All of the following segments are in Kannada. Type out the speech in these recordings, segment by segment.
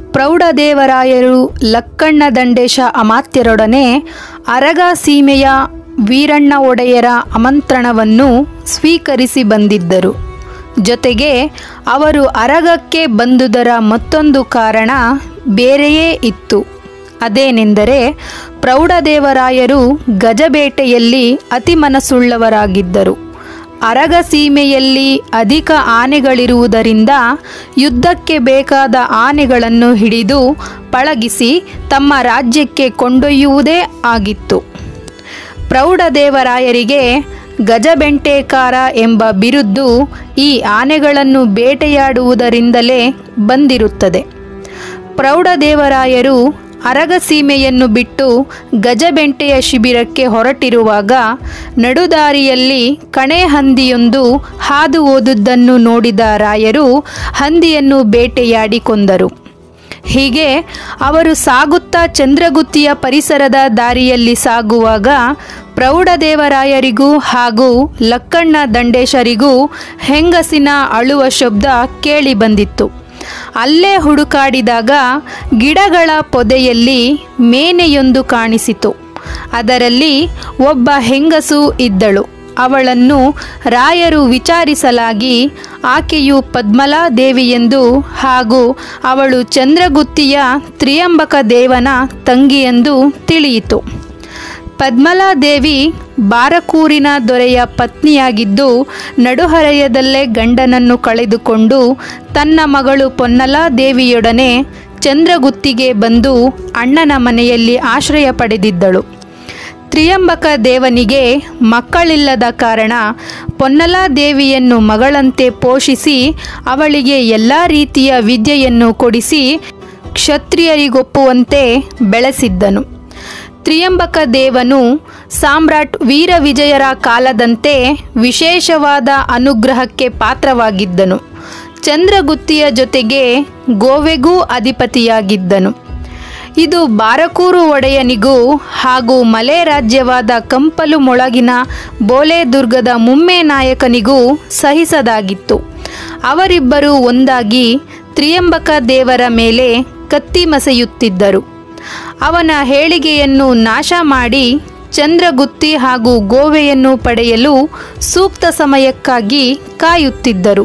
ಪ್ರೌಢದೇವರಾಯರು ಲಕ್ಕಣ್ಣ ದಂಡೇಶ ಅಮಾತ್ಯರೊಡನೆ ಅರಗ ಸೀಮೆಯ ವೀರಣ್ಣ ಒಡೆಯರ ಆಮಂತ್ರಣವನ್ನು ಸ್ವೀಕರಿಸಿ ಬಂದಿದ್ದರು. ಜೊತೆಗೆ ಅವರು ಅರಗಕ್ಕೆ ಬಂದುದರ ಮತ್ತೊಂದು ಕಾರಣ ಬೇರೆಯೇ ಇತ್ತು. ಅದೇನೆಂದರೆ ಪ್ರೌಢದೇವರಾಯರು ಗಜಬೇಟೆಯಲ್ಲಿ ಅತಿ ಮನಸ್ಸುಳ್ಳವರಾಗಿದ್ದರು. ಅರಗ ಸೀಮೆಯಲ್ಲಿ ಅಧಿಕ ಆನೆಗಳಿರುವುದರಿಂದ ಯುದ್ಧಕ್ಕೆ ಬೇಕಾದ ಆನೆಗಳನ್ನು ಹಿಡಿದು ಪಳಗಿಸಿ ತಮ್ಮ ರಾಜ್ಯಕ್ಕೆ ಕೊಂಡೊಯ್ಯುವುದೇ ಆಗಿತ್ತು. ಪ್ರೌಢದೇವರಾಯರಿಗೆ ಗಜಬೆಂಟೇಕಾರ ಎಂಬ ಬಿರುದು ಈ ಆನೆಗಳನ್ನು ಬೇಟೆಯಾಡುವುದರಿಂದಲೇ ಬಂದಿರುತ್ತದೆ. ಪ್ರೌಢದೇವರಾಯರು ಅರಗ ಸೀಮೆಯನ್ನು ಬಿಟ್ಟು ಗಜಬೆಂಟೆಯ ಶಿಬಿರಕ್ಕೆ ಹೊರಟಿರುವಾಗ ನಡುದಾರಿಯಲ್ಲಿ ಕಣೆ ಹಂದಿಯೊಂದು ಹಾದು ಹೋದುದನ್ನು ನೋಡಿದ ರಾಯರು ಹಂದಿಯನ್ನು ಬೇಟೆಯಾಡಿ ಕೊಂದರು. ಹೀಗೆ ಅವರು ಸಾಗುತ್ತಾ ಚಂದ್ರಗುತ್ತಿಯ ಪರಿಸರದ ದಾರಿಯಲ್ಲಿ ಸಾಗುವಾಗ ಪ್ರೌಢದೇವರಾಯರಿಗೂ ಹಾಗೂ ಲಕ್ಕಣ್ಣ ದಂಡೇಶರಿಗೂ ಹೆಂಗಸಿನ ಅಳುವ ಶಬ್ದ ಕೇಳಿ ಬಂದಿತ್ತು. ಅಲ್ಲೇ ಹುಡುಕಾಡಿದಾಗ ಗಿಡಗಳ ಪೊದೆಯಲ್ಲಿ ಮೇನೆಯೊಂದು ಕಾಣಿಸಿತು. ಅದರಲ್ಲಿ ಒಬ್ಬ ಹೆಂಗಸು ಇದ್ದಳು. ಅವಳನ್ನು ರಾಯರು ವಿಚಾರಿಸಲಾಗಿ ಆಕೆಯು ಪದ್ಮಲಾ ದೇವಿಯೆಂದು ಹಾಗೂ ಅವಳು ಚಂದ್ರಗುತ್ತಿಯ ತ್ರಿಯಂಬಕ ದೇವನ ತಂಗಿಯೆಂದು ತಿಳಿಯಿತು. ಪದ್ಮಲಾ ದೇವಿ ಬಾರಕೂರಿನ ದೊರೆಯ ಪತ್ನಿಯಾಗಿದ್ದು ನಡುಹರೆಯದಲ್ಲೇ ಗಂಡನನ್ನು ಕಳೆದುಕೊಂಡು ತನ್ನ ಮಗಳು ಪೊನ್ನಲಾ ದೇವಿಯೊಡನೆ ಚಂದ್ರಗುತ್ತಿಗೆ ಬಂದು ಅಣ್ಣನ ಮನೆಯಲ್ಲಿ ಆಶ್ರಯ ಪಡೆದಿದ್ದಳು. ತ್ರಿಯಂಬಕ ದೇವನಿಗೆ ಮಕ್ಕಳಿಲ್ಲದ ಕಾರಣ ಪೊನ್ನಲಾ ದೇವಿಯನ್ನು ಮಗಳಂತೆ ಪೋಷಿಸಿ ಅವಳಿಗೆ ಎಲ್ಲ ರೀತಿಯ ವಿದ್ಯೆಯನ್ನು ಕೊಡಿಸಿ ಕ್ಷತ್ರಿಯರಿಗೊಪ್ಪುವಂತೆ ಬೆಳೆಸಿದ್ದನು. ತ್ರಿಯಂಬಕ ದೇವನು ಸಾಮ್ರಾಟ್ ವೀರವಿಜಯರ ಕಾಲದಂತೆ ವಿಶೇಷವಾದ ಅನುಗ್ರಹಕ್ಕೆ ಪಾತ್ರವಾಗಿದ್ದನು. ಚಂದ್ರಗುತ್ತಿಯ ಜೊತೆಗೆ ಗೋವೆಗೂ ಅಧಿಪತಿಯಾಗಿದ್ದನು. ಇದು ಬಾರಕೂರು ಒಡೆಯನಿಗೂ ಹಾಗೂ ಮಲೆ ರಾಜ್ಯವಾದ ಕಂಪಲು ಮೊಳಗಿನ ಬೋಲೆದುರ್ಗದ ಮುಮ್ಮೆ ನಾಯಕನಿಗೂ ಸಹಿಸದಾಗಿತ್ತು. ಅವರಿಬ್ಬರು ಒಂದಾಗಿ ತ್ರಿಯಂಬಕ ದೇವರ ಮೇಲೆ ಕತ್ತಿ ಮಸೆಯುತ್ತಿದ್ದರು. ಅವನ ಹೇಳಿಗೆಯನ್ನು ನಾಶ ಮಾಡಿ ಚಂದ್ರಗುತ್ತಿ ಹಾಗೂ ಗೋವೆಯನ್ನು ಪಡೆಯಲು ಸೂಕ್ತ ಸಮಯಕ್ಕಾಗಿ ಕಾಯುತ್ತಿದ್ದರು.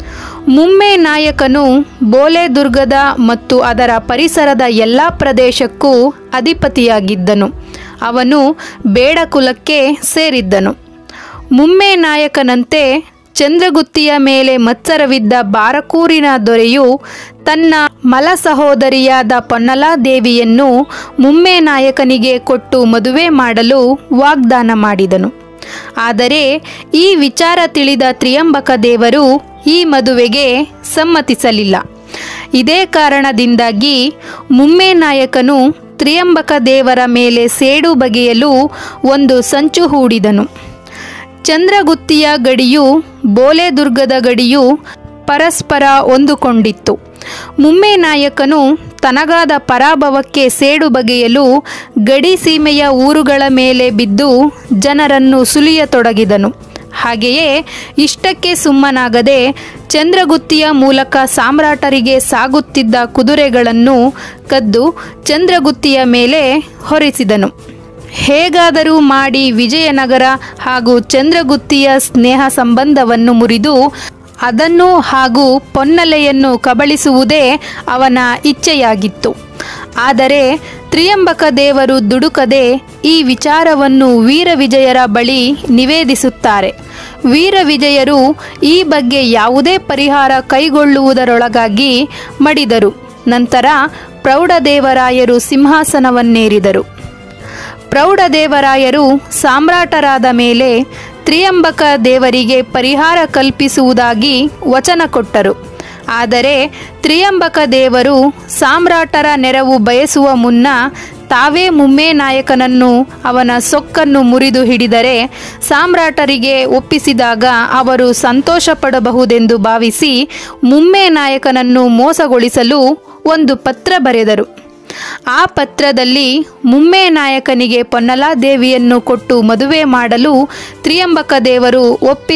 ಮುಮ್ಮೆ ನಾಯಕನು ಬೋಲೆದುರ್ಗದ ಮತ್ತು ಅದರ ಪರಿಸರದ ಎಲ್ಲ ಪ್ರದೇಶಕ್ಕೂ ಅಧಿಪತಿಯಾಗಿದ್ದನು. ಅವನು ಬೇಡ ಕುಲಕ್ಕೆ ಸೇರಿದ್ದನು. ಮುಮ್ಮೆ ನಾಯಕನಂತೆ ಚಂದ್ರಗುತ್ತಿಯ ಮೇಲೆ ಮತ್ಸರವಿದ್ದ ಬಾರಕೂರಿನ ದೊರೆಯು ತನ್ನ ಮಲ ಸಹೋದರಿಯಾದ ಪೊನ್ನಲಾ ದೇವಿಯನ್ನು ಮುಮ್ಮೆ ನಾಯಕನಿಗೆ ಕೊಟ್ಟು ಮದುವೆ ಮಾಡಲು ವಾಗ್ದಾನ ಮಾಡಿದನು. ಆದರೆ ಈ ವಿಚಾರ ತಿಳಿದ ತ್ರಿಯಂಬಕ ದೇವರು ಈ ಮದುವೆಗೆ ಸಮ್ಮತಿಸಲಿಲ್ಲ. ಇದೇ ಕಾರಣದಿಂದಾಗಿ ಮುಮ್ಮೆ ನಾಯಕನು ತ್ರಿಯಂಬಕ ದೇವರ ಮೇಲೆ ಸೇಡು ಬಗೆಯಲು ಒಂದು ಸಂಚು ಹೂಡಿದನು. ಚಂದ್ರಗುತ್ತಿಯ ಗಡಿಯು ಬೋಲೆದುರ್ಗದ ಗಡಿಯು ಪರಸ್ಪರ ಹೊಂದಿಕೊಂಡಿತ್ತು. ಮುಮ್ಮೆ ನಾಯಕನು ತನಗಾದ ಪರಾಭವಕ್ಕೆ ಸೇಡು ಬಗೆಯಲು ಗಡಿ ಸೀಮೆಯ ಊರುಗಳ ಮೇಲೆ ಬಿದ್ದು ಜನರನ್ನು ಸುಲಿಯತೊಡಗಿದನು. ಹಾಗೆಯೇ ಇಷ್ಟಕ್ಕೆ ಸುಮ್ಮನಾಗದೆ ಚಂದ್ರಗುತ್ತಿಯ ಮೂಲಕ ಸಾಮ್ರಾಟರಿಗೆ ಸಾಗುತ್ತಿದ್ದ ಕುದುರೆಗಳನ್ನು ಕದ್ದು ಚಂದ್ರಗುತ್ತಿಯ ಮೇಲೆ ಹೊರಿಸಿದನು. ಹೇಗಾದರೂ ಮಾಡಿ ವಿಜಯನಗರ ಹಾಗೂ ಚಂದ್ರಗುತ್ತಿಯ ಸ್ನೇಹ ಸಂಬಂಧವನ್ನು ಮುರಿದು ಅದನ್ನು ಹಾಗೂ ಪೊನ್ನಲೆಯನ್ನು ಕಬಳಿಸುವುದೇ ಅವನ ಇಚ್ಛೆಯಾಗಿತ್ತು. ಆದರೆ ತ್ರಿಯಂಬಕ ದೇವರು ದುಡುಕದೆ ಈ ವಿಚಾರವನ್ನು ವೀರವಿಜಯರ ಬಳಿ ನಿವೇದಿಸುತ್ತಾರೆ. ವೀರವಿಜಯರು ಈ ಬಗ್ಗೆ ಯಾವುದೇ ಪರಿಹಾರ ಕೈಗೊಳ್ಳುವುದರೊಳಗಾಗಿ ಮಡಿದರು. ನಂತರ ಪ್ರೌಢದೇವರಾಯರು ಸಿಂಹಾಸನವನ್ನೇರಿದರು. ಪ್ರೌಢದೇವರಾಯರು ಸಾಮ್ರಾಟರಾದ ಮೇಲೆ ತ್ರಿಯಂಬಕ ದೇವರಿಗೆ ಪರಿಹಾರ ಕಲ್ಪಿಸುವುದಾಗಿ ವಚನ ಕೊಟ್ಟರು. ಆದರೆ ತ್ರಿಯಂಬಕ ದೇವರು ಸಾಮ್ರಾಟರ ನೆರವು ಬಯಸುವ ಮುನ್ನ ತಾವೇ ಮುಮ್ಮೆ ನಾಯಕನನ್ನು ಅವನ ಸೊಕ್ಕನ್ನು ಮುರಿದು ಹಿಡಿದರೆ ಸಾಮ್ರಾಟರಿಗೆ ಒಪ್ಪಿಸಿದಾಗ ಅವರು ಸಂತೋಷ ಪಡಬಹುದೆಂದು ಭಾವಿಸಿ ಮುಮ್ಮೆ ನಾಯಕನನ್ನು ಮೋಸಗೊಳಿಸಲು ಒಂದು ಪತ್ರ ಬರೆದರು. ಆ ಪತ್ರದಲ್ಲಿ ಮುಮ್ಮೆ ನಾಯಕನಿಗೆ ಪೊನ್ನಲಾ ದೇವಿಯನ್ನು ಕೊಟ್ಟು ಮದುವೆ ಮಾಡಲು ತ್ರಿಯಂಬಕ ದೇವರು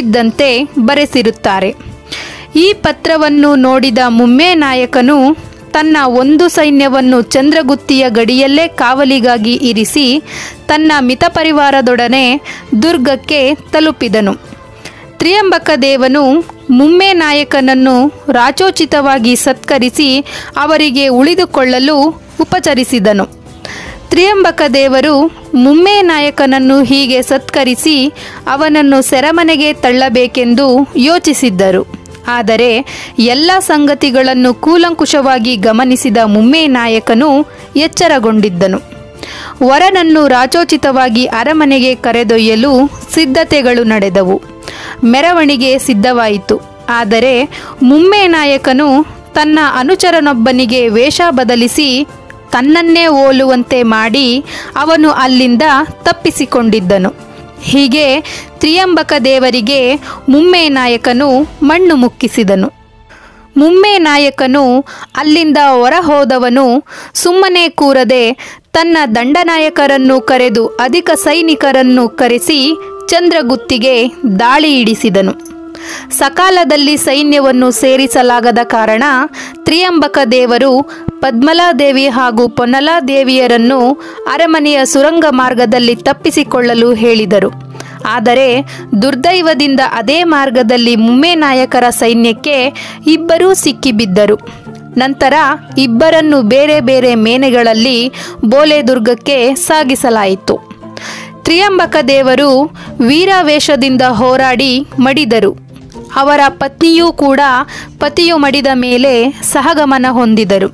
ಒಪ್ಪಿದ್ದಂತೆ ಬರೆಸಿರುತ್ತಾರೆ. ಈ ಪತ್ರವನ್ನು ನೋಡಿದ ಮುಮ್ಮೆ ನಾಯಕನು ತನ್ನ ಒಂದು ಸೈನ್ಯವನ್ನು ಚಂದ್ರಗುತ್ತಿಯ ಗಡಿಯಲ್ಲೇ ಕಾವಲಿಗಾಗಿ ಇರಿಸಿ ತನ್ನ ಮಿತಪರಿವಾರದೊಡನೆ ದುರ್ಗಕ್ಕೆ ತಲುಪಿದನು. ತ್ರಿಯಂಬಕ ದೇವನು ಮುಮ್ಮೆ ನಾಯಕನನ್ನು ರಾಚೋಚಿತವಾಗಿ ಸತ್ಕರಿಸಿ ಅವರಿಗೆ ಉಳಿದುಕೊಳ್ಳಲು ಉಪಚರಿಸಿದನು. ತ್ರಿಯಂಬಕ ದೇವರು ಮುಮ್ಮೆ ನಾಯಕನನ್ನು ಹೀಗೆ ಸತ್ಕರಿಸಿ ಅವನನ್ನು ಸೆರೆಮನೆಗೆ ತಳ್ಳಬೇಕೆಂದು ಯೋಚಿಸಿದ್ದರು. ಆದರೆ ಎಲ್ಲ ಸಂಗತಿಗಳನ್ನು ಕೂಲಂಕುಷವಾಗಿ ಗಮನಿಸಿದ ಮುಮ್ಮೆ ನಾಯಕನು ಎಚ್ಚರಗೊಂಡಿದ್ದನು. ವರನನ್ನು ರಾಚೋಚಿತವಾಗಿ ಅರಮನೆಗೆ ಕರೆದೊಯ್ಯಲು ಸಿದ್ಧತೆಗಳು ನಡೆದವು. ಮೆರವಣಿಗೆ ಸಿದ್ಧವಾಯಿತು. ಆದರೆ ಮುಮ್ಮೆ ನಾಯಕನು ತನ್ನ ಅನುಚರನೊಬ್ಬನಿಗೆ ವೇಷ ಬದಲಿಸಿ ತನ್ನನ್ನೇ ಹೋಲುವಂತೆ ಮಾಡಿ ಅವನು ಅಲ್ಲಿಂದ ತಪ್ಪಿಸಿಕೊಂಡಿದ್ದನು. ಹೀಗೆ ತ್ರಿಯಂಬಕ ದೇವರಿಗೆ ಮುಮ್ಮೆ ನಾಯಕನು ಮಣ್ಣು ಮುಕ್ಕಿಸಿದನು. ಮುಮ್ಮೆ ನಾಯಕನು ಅಲ್ಲಿಂದ ಹೊರಹೋದವನು ಸುಮ್ಮನೆ ಕೂರದೆ ತನ್ನ ದಂಡನಾಯಕರನ್ನು ಕರೆದು ಅಧಿಕ ಸೈನಿಕರನ್ನು ಕರೆಸಿ ಚಂದ್ರಗುತ್ತಿಗೆ ದಾಳಿ ಇಡಿಸಿದನು. ಸಕಾಲದಲ್ಲಿ ಸೈನ್ಯವನ್ನು ಸೇರಿಸಲಾಗದ ಕಾರಣ ತ್ರಿಯಂಬಕ ದೇವರು ಪದ್ಮಲಾದೇವಿ ಹಾಗೂ ಪೊನ್ನಲಾದೇವಿಯರನ್ನು ಅರಮನೆಯ ಸುರಂಗ ಮಾರ್ಗದಲ್ಲಿ ತಪ್ಪಿಸಿಕೊಳ್ಳಲು ಹೇಳಿದರು. ಆದರೆ ದುರ್ದೈವದಿಂದ ಅದೇ ಮಾರ್ಗದಲ್ಲಿ ಮುಮ್ಮೆ ನಾಯಕರ ಸೈನ್ಯಕ್ಕೆ ಇಬ್ಬರೂ ಸಿಕ್ಕಿಬಿದ್ದರು. ನಂತರ ಇಬ್ಬರನ್ನು ಬೇರೆ ಬೇರೆ ಮೇನೆಗಳಲ್ಲಿ ಬೋಲೆದುರ್ಗಕ್ಕೆ ಸಾಗಿಸಲಾಯಿತು. ತ್ರಿಯಂಬಕ ದೇವರು ವೀರಾವೇಶದಿಂದ ಹೋರಾಡಿ ಮಡಿದರು. ಅವರ ಪತ್ನಿಯೂ ಕೂಡ ಪತಿಯು ಮಡಿದ ಮೇಲೆ ಸಹಗಮನ ಹೊಂದಿದರು.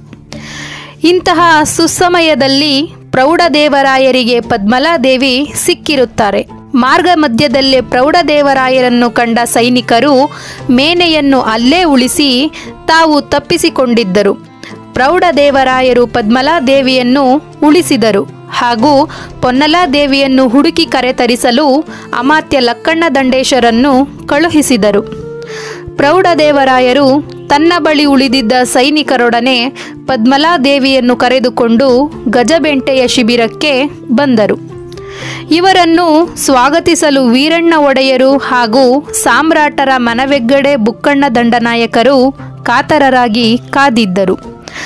ಇಂತಹ ಸುಸಮಯದಲ್ಲಿ ಪ್ರೌಢದೇವರಾಯರಿಗೆ ಪದ್ಮಲಾದೇವಿ ಸಿಕ್ಕಿರುತ್ತಾರೆ. ಮಾರ್ಗ ಮಧ್ಯದಲ್ಲೇ ಪ್ರೌಢದೇವರಾಯರನ್ನು ಕಂಡ ಸೈನಿಕರು ಮೇನೆಯನ್ನು ಅಲ್ಲೇ ಉಳಿಸಿ ತಾವು ತಪ್ಪಿಸಿಕೊಂಡಿದ್ದರು. ಪ್ರೌಢದೇವರಾಯರು ಪದ್ಮಲಾದೇವಿಯನ್ನು ಉಳಿಸಿದರು ಹಾಗೂ ಪೊನ್ನಲಾದೇವಿಯನ್ನು ಹುಡುಕಿ ಕರೆತರಿಸಲು ಅಮಾತ್ಯ ಲಕ್ಕಣ್ಣ ದಂಡೇಶರನ್ನು ಕಳುಹಿಸಿದರು. ಪ್ರೌಢದೇವರಾಯರು ತನ್ನ ಬಳಿ ಉಳಿದಿದ್ದ ಸೈನಿಕರೊಡನೆ ಪದ್ಮಲಾದೇವಿಯನ್ನು ಕರೆದುಕೊಂಡು ಗಜಬೆಂಟೆಯ ಶಿಬಿರಕ್ಕೆ ಬಂದರು. ಇವರನ್ನು ಸ್ವಾಗತಿಸಲು ವೀರಣ್ಣ ಒಡೆಯರು ಹಾಗೂ ಸಾಮ್ರಾಟರ ಮನವೆಗ್ಗಡೆ ಬುಕ್ಕಣ್ಣ ದಂಡನಾಯಕರು ಕಾತರರಾಗಿ ಕಾದಿದ್ದರು.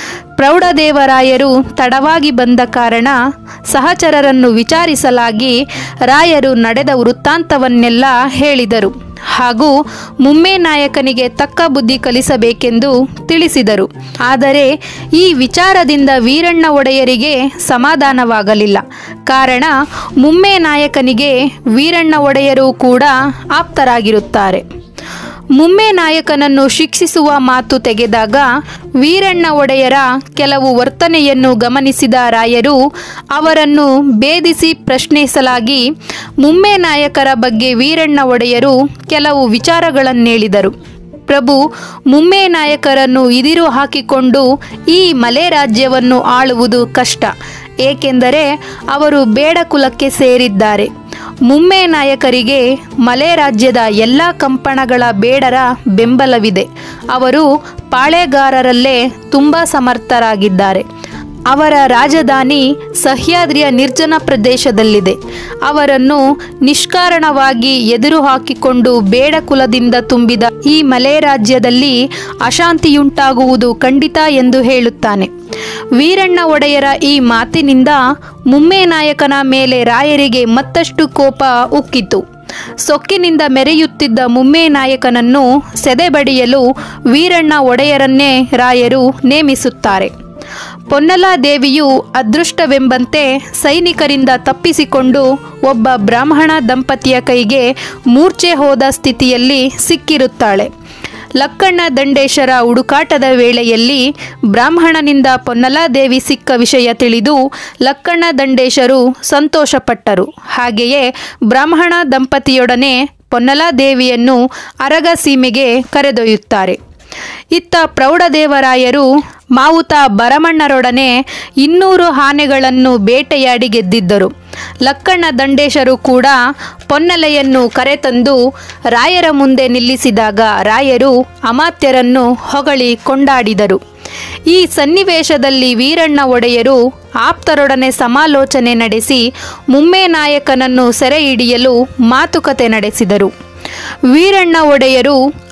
ಪ್ರೌಢದೇವರಾಯರು ತಡವಾಗಿ ಬಂದ ಕಾರಣ ಸಹಚರರನ್ನು ವಿಚಾರಿಸಲಾಗಿ ರಾಯರು ನಡೆದ ವೃತ್ತಾಂತವನ್ನೆಲ್ಲ ಹೇಳಿದರು ಹಾಗೂ ಮುಮ್ಮೆ ನಾಯಕನಿಗೆ ತಕ್ಕ ಬುದ್ಧಿ ಕಲಿಸಬೇಕೆಂದು ತಿಳಿಸಿದರು. ಆದರೆ ಈ ವಿಚಾರದಿಂದ ವೀರಣ್ಣ ಒಡೆಯರಿಗೆ ಸಮಾಧಾನವಾಗಲಿಲ್ಲ. ಕಾರಣ ಮುಮ್ಮೆ ನಾಯಕನಿಗೆ ವೀರಣ್ಣ ಒಡೆಯರು ಕೂಡ ಆಪ್ತರಾಗಿರುತ್ತಾರೆ. ಮುಮ್ಮೆ ನಾಯಕನನ್ನು ಶಿಕ್ಷಿಸುವ ಮಾತು ತೆಗೆದಾಗ ವೀರಣ್ಣ ಒಡೆಯರ ಕೆಲವು ವರ್ತನೆಯನ್ನು ಗಮನಿಸಿದ ರಾಯರು ಅವರನ್ನು ಭೇದಿಸಿ ಪ್ರಶ್ನಿಸಲಾಗಿ ಮುಮ್ಮೆ ನಾಯಕರ ಬಗ್ಗೆ ವೀರಣ್ಣ ಒಡೆಯರು ಕೆಲವು ವಿಚಾರಗಳನ್ನೇಳಿದರು. ಪ್ರಭು, ಮುಮ್ಮೆ ನಾಯಕರನ್ನು ಇದಿರು ಹಾಕಿಕೊಂಡು ಈ ಮಲೆ ರಾಜ್ಯವನ್ನು ಆಳುವುದು ಕಷ್ಟ, ಏಕೆಂದರೆ ಅವರು ಬೇಡ ಕುಲಕ್ಕೆ ಸೇರಿದ್ದಾರೆ. ಮುಮ್ಮೆ ನಾಯಕರಿಗೆ ಮಲೆ ರಾಜ್ಯದ ಎಲ್ಲ ಕಂಪಣಗಳ ಬೇಡರ ಬೆಂಬಲವಿದೆ. ಅವರು ಪಾಳೆಗಾರರಲ್ಲೇ ತುಂಬ ಸಮರ್ಥರಾಗಿದ್ದಾರೆ. ಅವರ ರಾಜಧಾನಿ ಸಹ್ಯಾದ್ರಿಯ ನಿರ್ಜನ ಪ್ರದೇಶದಲ್ಲಿದೆ. ಅವರನ್ನು ನಿಷ್ಕಾರಣವಾಗಿ ಎದುರು ಹಾಕಿಕೊಂಡು ಬೇಡ ಕುಲದಿಂದ ತುಂಬಿದ ಈ ಮಲೆ ರಾಜ್ಯದಲ್ಲಿ ಅಶಾಂತಿಯುಂಟಾಗುವುದು ಖಂಡಿತ ಎಂದು ಹೇಳುತ್ತಾನೆ. ವೀರಣ್ಣ ಒಡೆಯರ ಈ ಮಾತಿನಿಂದ ಮುಮ್ಮೆ ನಾಯಕನ ಮೇಲೆ ರಾಯರಿಗೆ ಮತ್ತಷ್ಟು ಕೋಪ ಉಕ್ಕಿತು. ಸೊಕ್ಕಿನಿಂದ ಮೆರೆಯುತ್ತಿದ್ದ ಮುಮ್ಮೆ ನಾಯಕನನ್ನು ಸೆದೆಬಡಿಯಲು ವೀರಣ್ಣ ಒಡೆಯರನ್ನೇ ರಾಯರು ನೇಮಿಸುತ್ತಾರೆ. ಪೊನ್ನಲಾದೇವಿಯು ಅದೃಷ್ಟವೆಂಬಂತೆ ಸೈನಿಕರಿಂದ ತಪ್ಪಿಸಿಕೊಂಡು ಒಬ್ಬ ಬ್ರಾಹ್ಮಣ ದಂಪತಿಯ ಕೈಗೆ ಮೂರ್ಛೆ ಹೋದ ಸ್ಥಿತಿಯಲ್ಲಿ ಸಿಕ್ಕಿರುತ್ತಾಳೆ. ಲಕ್ಕಣ್ಣ ದಂಡೇಶರ ಹುಡುಕಾಟದ ವೇಳೆಯಲ್ಲಿ ಬ್ರಾಹ್ಮಣನಿಂದ ಪೊನ್ನಲಾದೇವಿ ಸಿಕ್ಕ ವಿಷಯ ತಿಳಿದು ಲಕ್ಕಣ್ಣ ದಂಡೇಶರು ಸಂತೋಷಪಟ್ಟರು. ಹಾಗೆಯೇ ಬ್ರಾಹ್ಮಣ ದಂಪತಿಯೊಡನೆ ಪೊನ್ನಲಾದೇವಿಯನ್ನು ಅರಗ ಸೀಮೆಗೆ ಕರೆದೊಯ್ಯುತ್ತಾರೆ. ಇತ್ತ ಪ್ರೌಢದೇವರಾಯರು ಮಾವುತ ಭರಮಣ್ಣರೊಡನೆ 200 ಆನೆಗಳನ್ನು ಬೇಟೆಯಾಡಿ ಗೆದ್ದಿದ್ದರು. ಲಕ್ಕಣ್ಣ ದಂಡೇಶರು ಕೂಡ ಪೊನ್ನಲೆಯನ್ನು ಕರೆತಂದು ರಾಯರ ಮುಂದೆ ನಿಲ್ಲಿಸಿದಾಗ ರಾಯರು ಅಮಾತ್ಯರನ್ನು ಹೊಗಳಿ ಕೊಂಡಾಡಿದರು. ಈ ಸನ್ನಿವೇಶದಲ್ಲಿ ವೀರಣ್ಣ ಒಡೆಯರು ಆಪ್ತರೊಡನೆ ಸಮಾಲೋಚನೆ ನಡೆಸಿ ಮುಮ್ಮೆ ನಾಯಕನನ್ನು ಸೆರೆ ಹಿಡಿಯಲು ಮಾತುಕತೆ ನಡೆಸಿದರು. ವೀರಣ್ಣ ಒಡೆಯರು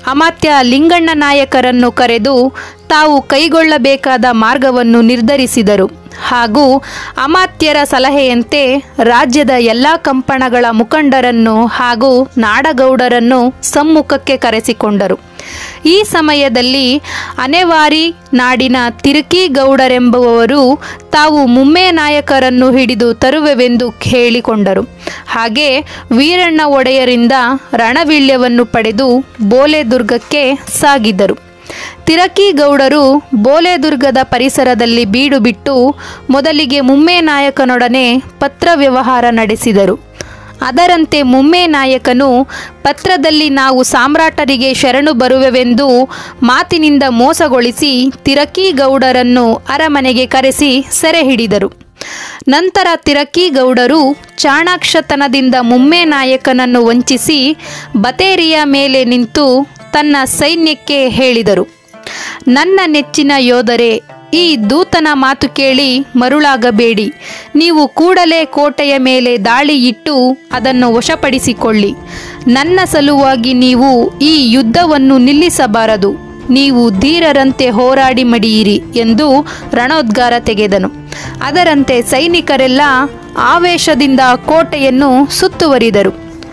ಅಮಾತ್ಯ ಲಿಂಗಣ್ಣ ನಾಯಕರನ್ನು ಕರೆದು ತಾವು ಕೈಗೊಳ್ಳಬೇಕಾದ ಮಾರ್ಗವನ್ನು ನಿರ್ಧರಿಸಿದರು. ಹಾಗೂ ಅಮಾತ್ಯರ ಸಲಹೆಯಂತೆ ರಾಜ್ಯದ ಎಲ್ಲ ಕಂಪಣಗಳ ಮುಖಂಡರನ್ನು ಹಾಗೂ ನಾಡಗೌಡರನ್ನು ಸಮ್ಮುಖಕ್ಕೆ ಕರೆಸಿಕೊಂಡರು. ಈ ಸಮಯದಲ್ಲಿ ಅನೆವಾರಿ ನಾಡಿನ ತಿರುಕೀಗೌಡರೆಂಬುವವರು ತಾವು ಮುಮ್ಮೆ ನಾಯಕರನ್ನು ಹಿಡಿದು ತರುವೆವೆಂದು ಹೇಳಿಕೊಂಡರು. ಹಾಗೆ ವೀರಣ್ಣ ಒಡೆಯರಿಂದ ರಣವೀಳ್ಯವನ್ನು ಪಡೆದು ಬೋಲೆದುರ್ಗಕ್ಕೆ ಸಾಗಿದರು. ತಿರಕೀಗೌಡರು ಬೋಲೆದುರ್ಗದ ಪರಿಸರದಲ್ಲಿ ಬೀಡು ಬಿಟ್ಟು ಮೊದಲಿಗೆ ಮುಮ್ಮೆ ನಾಯಕನೊಡನೆ ಪತ್ರ ವ್ಯವಹಾರ ನಡೆಸಿದರು. ಅದರಂತೆ ಮುಮ್ಮೆ ನಾಯಕನು ಪತ್ರದಲ್ಲಿ ನಾವು ಸಾಮ್ರಾಟರಿಗೆ ಶರಣು ಬರುವೆವೆಂದು ಮಾತಿನಿಂದ ಮೋಸಗೊಳಿಸಿ ತಿರಕೀಗೌಡರನ್ನು ಅರಮನೆಗೆ ಕರೆಸಿ ಸೆರೆ ಹಿಡಿದರು. ನಂತರ ತಿರಕೀಗೌಡರು ಚಾಣಾಕ್ಷತನದಿಂದ ಮುಮ್ಮೆ ನಾಯಕನನ್ನು ವಂಚಿಸಿ ಬತೇರಿಯ ಮೇಲೆ ನಿಂತು ತನ್ನ ಸೈನ್ಯಕ್ಕೆ ಹೇಳಿದರು, ನನ್ನ ನೆಚ್ಚಿನ ಯೋಧರೇ, ಈ ದೂತನ ಮಾತು ಕೇಳಿ ಮರುಳಾಗಬೇಡಿ. ನೀವು ಕೂಡಲೇ ಕೋಟೆಯ ಮೇಲೆ ದಾಳಿ ಇಟ್ಟು ಅದನ್ನು ವಶಪಡಿಸಿಕೊಳ್ಳಿ. ನನ್ನ ಸಲುವಾಗಿ ನೀವು ಈ ಯುದ್ಧವನ್ನು ನಿಲ್ಲಿಸಬಾರದು. ನೀವು ಧೀರರಂತೆ ಹೋರಾಡಿ ಮಡಿಯಿರಿ ಎಂದು ರಣೋದ್ಗಾರ ತೆಗೆದನು. ಅದರಂತೆ ಸೈನಿಕರೆಲ್ಲ ಆವೇಶದಿಂದ ಕೋಟೆಯನ್ನು ಸುತ್ತುವರಿದರು.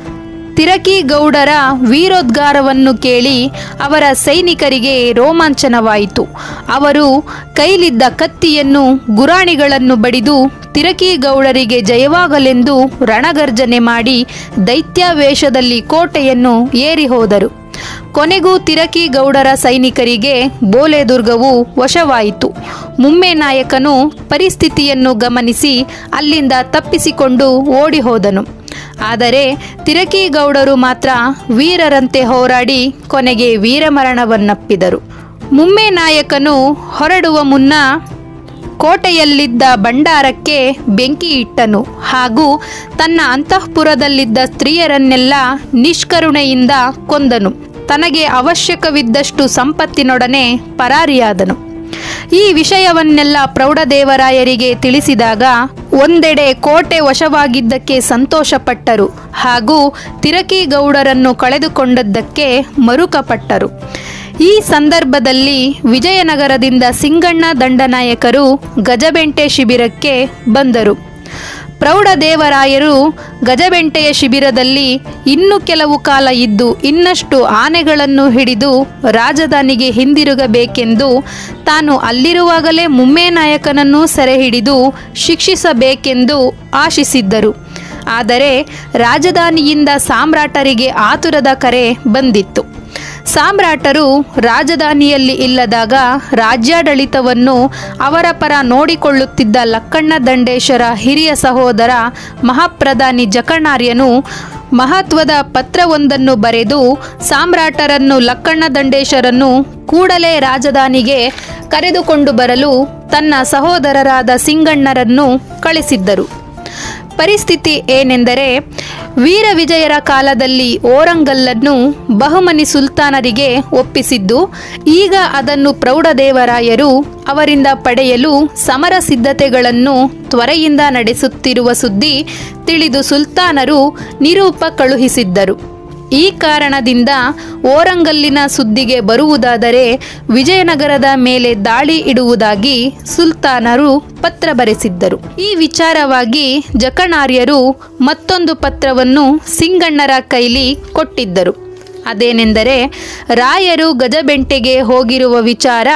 ತಿರಕೀಗೌಡರ ವೀರೋದ್ಗಾರವನ್ನು ಕೇಳಿ ಅವರ ಸೈನಿಕರಿಗೆ ರೋಮಾಂಚನವಾಯಿತು. ಅವರು ಕೈಲಿದ್ದ ಕತ್ತಿಯನ್ನು ಗುರಾಣಿಗಳನ್ನು ಬಡಿದು ತಿರಕೀಗೌಡರಿಗೆ ಜಯವಾಗಲೆಂದು ರಣಗರ್ಜನೆ ಮಾಡಿ ದೈತ್ಯಾವೇಶದಲ್ಲಿ ಕೋಟೆಯನ್ನು ಏರಿ ಹೋದರು. ಕೊನೆಗೂ ತಿರಕೀಗೌಡರ ಸೈನಿಕರಿಗೆ ಬೋಲೆದುರ್ಗವು ವಶವಾಯಿತು. ಮುಮ್ಮೆ ನಾಯಕನು ಪರಿಸ್ಥಿತಿಯನ್ನು ಗಮನಿಸಿ ಅಲ್ಲಿಂದ ತಪ್ಪಿಸಿಕೊಂಡು ಓಡಿ ಹೋದನು. ಆದರೆ ತಿರಕೀಗೌಡರು ಮಾತ್ರ ವೀರರಂತೆ ಹೋರಾಡಿ ಕೊನೆಗೆ ವೀರಮರಣವನ್ನಪ್ಪಿದರು. ಮುಮ್ಮೆ ನಾಯಕನು ಹೊರಡುವ ಮುನ್ನ ಕೋಟೆಯಲ್ಲಿದ್ದ ಭಂಡಾರಕ್ಕೆ ಬೆಂಕಿ ಇಟ್ಟನು ಹಾಗೂ ತನ್ನ ಅಂತಃಪುರದಲ್ಲಿದ್ದ ಸ್ತ್ರೀಯರನ್ನೆಲ್ಲ ನಿಷ್ಕರುಣೆಯಿಂದ ಕೊಂದನು. ತನಗೆ ಅವಶ್ಯಕವಿದ್ದಷ್ಟು ಸಂಪತ್ತಿನೊಡನೆ ಪರಾರಿಯಾದನು. ಈ ವಿಷಯವನ್ನೆಲ್ಲ ಪ್ರೌಢದೇವರಾಯರಿಗೆ ತಿಳಿಸಿದಾಗ ಒಂದೆಡೆ ಕೋಟೆ ವಶವಾಗಿದ್ದಕ್ಕೆ ಸಂತೋಷಪಟ್ಟರು ಹಾಗೂ ತಿರಕೀಗೌಡರನ್ನು ಕಳೆದುಕೊಂಡದ್ದಕ್ಕೆ ಮರುಕಪಟ್ಟರು. ಈ ಸಂದರ್ಭದಲ್ಲಿ ವಿಜಯನಗರದಿಂದ ಸಿಂಗಣ್ಣ ದಂಡನಾಯಕರು ಗಜಬೆಂಟೆ ಶಿಬಿರಕ್ಕೆ ಬಂದರು. ಪ್ರೌಢದೇವರಾಯರು ಗಜಬೆಂಟೆಯ ಶಿಬಿರದಲ್ಲಿ ಇನ್ನು ಕೆಲವು ಕಾಲ ಇದ್ದು ಇನ್ನಷ್ಟು ಆನೆಗಳನ್ನು ಹಿಡಿದು ರಾಜಧಾನಿಗೆ ಹಿಂದಿರುಗಬೇಕೆಂದು ತಾನು ಅಲ್ಲಿರುವಾಗಲೇ ಮುಮ್ಮೆ ನಾಯಕನನ್ನು ಸೆರೆ ಹಿಡಿದು ಶಿಕ್ಷಿಸಬೇಕೆಂದು ಆಶಿಸಿದ್ದರು. ಆದರೆ ರಾಜಧಾನಿಯಿಂದ ಸಾಮ್ರಾಟರಿಗೆ ಆತುರದ ಕರೆ ಬಂದಿತ್ತು. ಸಾಮ್ರಾಟರು ರಾಜಧಾನಿಯಲ್ಲಿ ಇಲ್ಲದಾಗ ರಾಜ್ಯಾಡಳಿತವನ್ನು ಅವರ ಪರ ನೋಡಿಕೊಳ್ಳುತ್ತಿದ್ದ ಲಕ್ಕಣ್ಣ ದಂಡೇಶರ ಹಿರಿಯ ಸಹೋದರ ಮಹಾಪ್ರಧಾನಿ ಜಕಣಾರ್ಯನು ಮಹತ್ವದ ಪತ್ರವೊಂದನ್ನು ಬರೆದು ಸಾಮ್ರಾಟರನ್ನು ಲಕ್ಕಣ್ಣ ದಂಡೇಶರನ್ನು ಕೂಡಲೇ ರಾಜಧಾನಿಗೆ ಕರೆದುಕೊಂಡು ಬರಲು ತನ್ನ ಸಹೋದರರಾದ ಸಿಂಗಣ್ಣರನ್ನು ಕಳಿಸಿದ್ದರು. ಪರಿಸ್ಥಿತಿ ಏನೆಂದರೆ, ವೀರ ವಿಜಯರ ಕಾಲದಲ್ಲಿ ಓರಂಗಲ್ಲನ್ನು ಬಹುಮನಿ ಸುಲ್ತಾನರಿಗೆ ಒಪ್ಪಿಸಿದ್ದು, ಈಗ ಅದನ್ನು ಪ್ರೌಢದೇವರಾಯರು ಅವರಿಂದ ಪಡೆಯಲು ಸಮರ ಸಿದ್ಧತೆಗಳನ್ನು ತ್ವರೆಯಿಂದ ನಡೆಸುತ್ತಿರುವ ಸುದ್ದಿ ತಿಳಿದು ಸುಲ್ತಾನರು ನಿರೂಪ ಕಳುಹಿಸಿದ್ದರು. ಈ ಕಾರಣದಿಂದ ಓರಂಗಲ್ಲಿನ ಸುದ್ದಿಗೆ ಬರುವುದಾದರೆ ವಿಜಯನಗರದ ಮೇಲೆ ದಾಳಿ ಇಡುವುದಾಗಿ ಸುಲ್ತಾನರು ಪತ್ರ ಬರೆಸಿದ್ದರು. ಈ ವಿಚಾರವಾಗಿ ಜಕಣಾರ್ಯರು ಮತ್ತೊಂದು ಪತ್ರವನ್ನು ಸಿಂಗಣ್ಣರ ಕೈಲಿ ಕೊಟ್ಟಿದ್ದರು. ಅದೇನೆಂದರೆ, ರಾಯರು ಗಜಬೆಂಟೆಗೆ ಹೋಗಿರುವ ವಿಚಾರ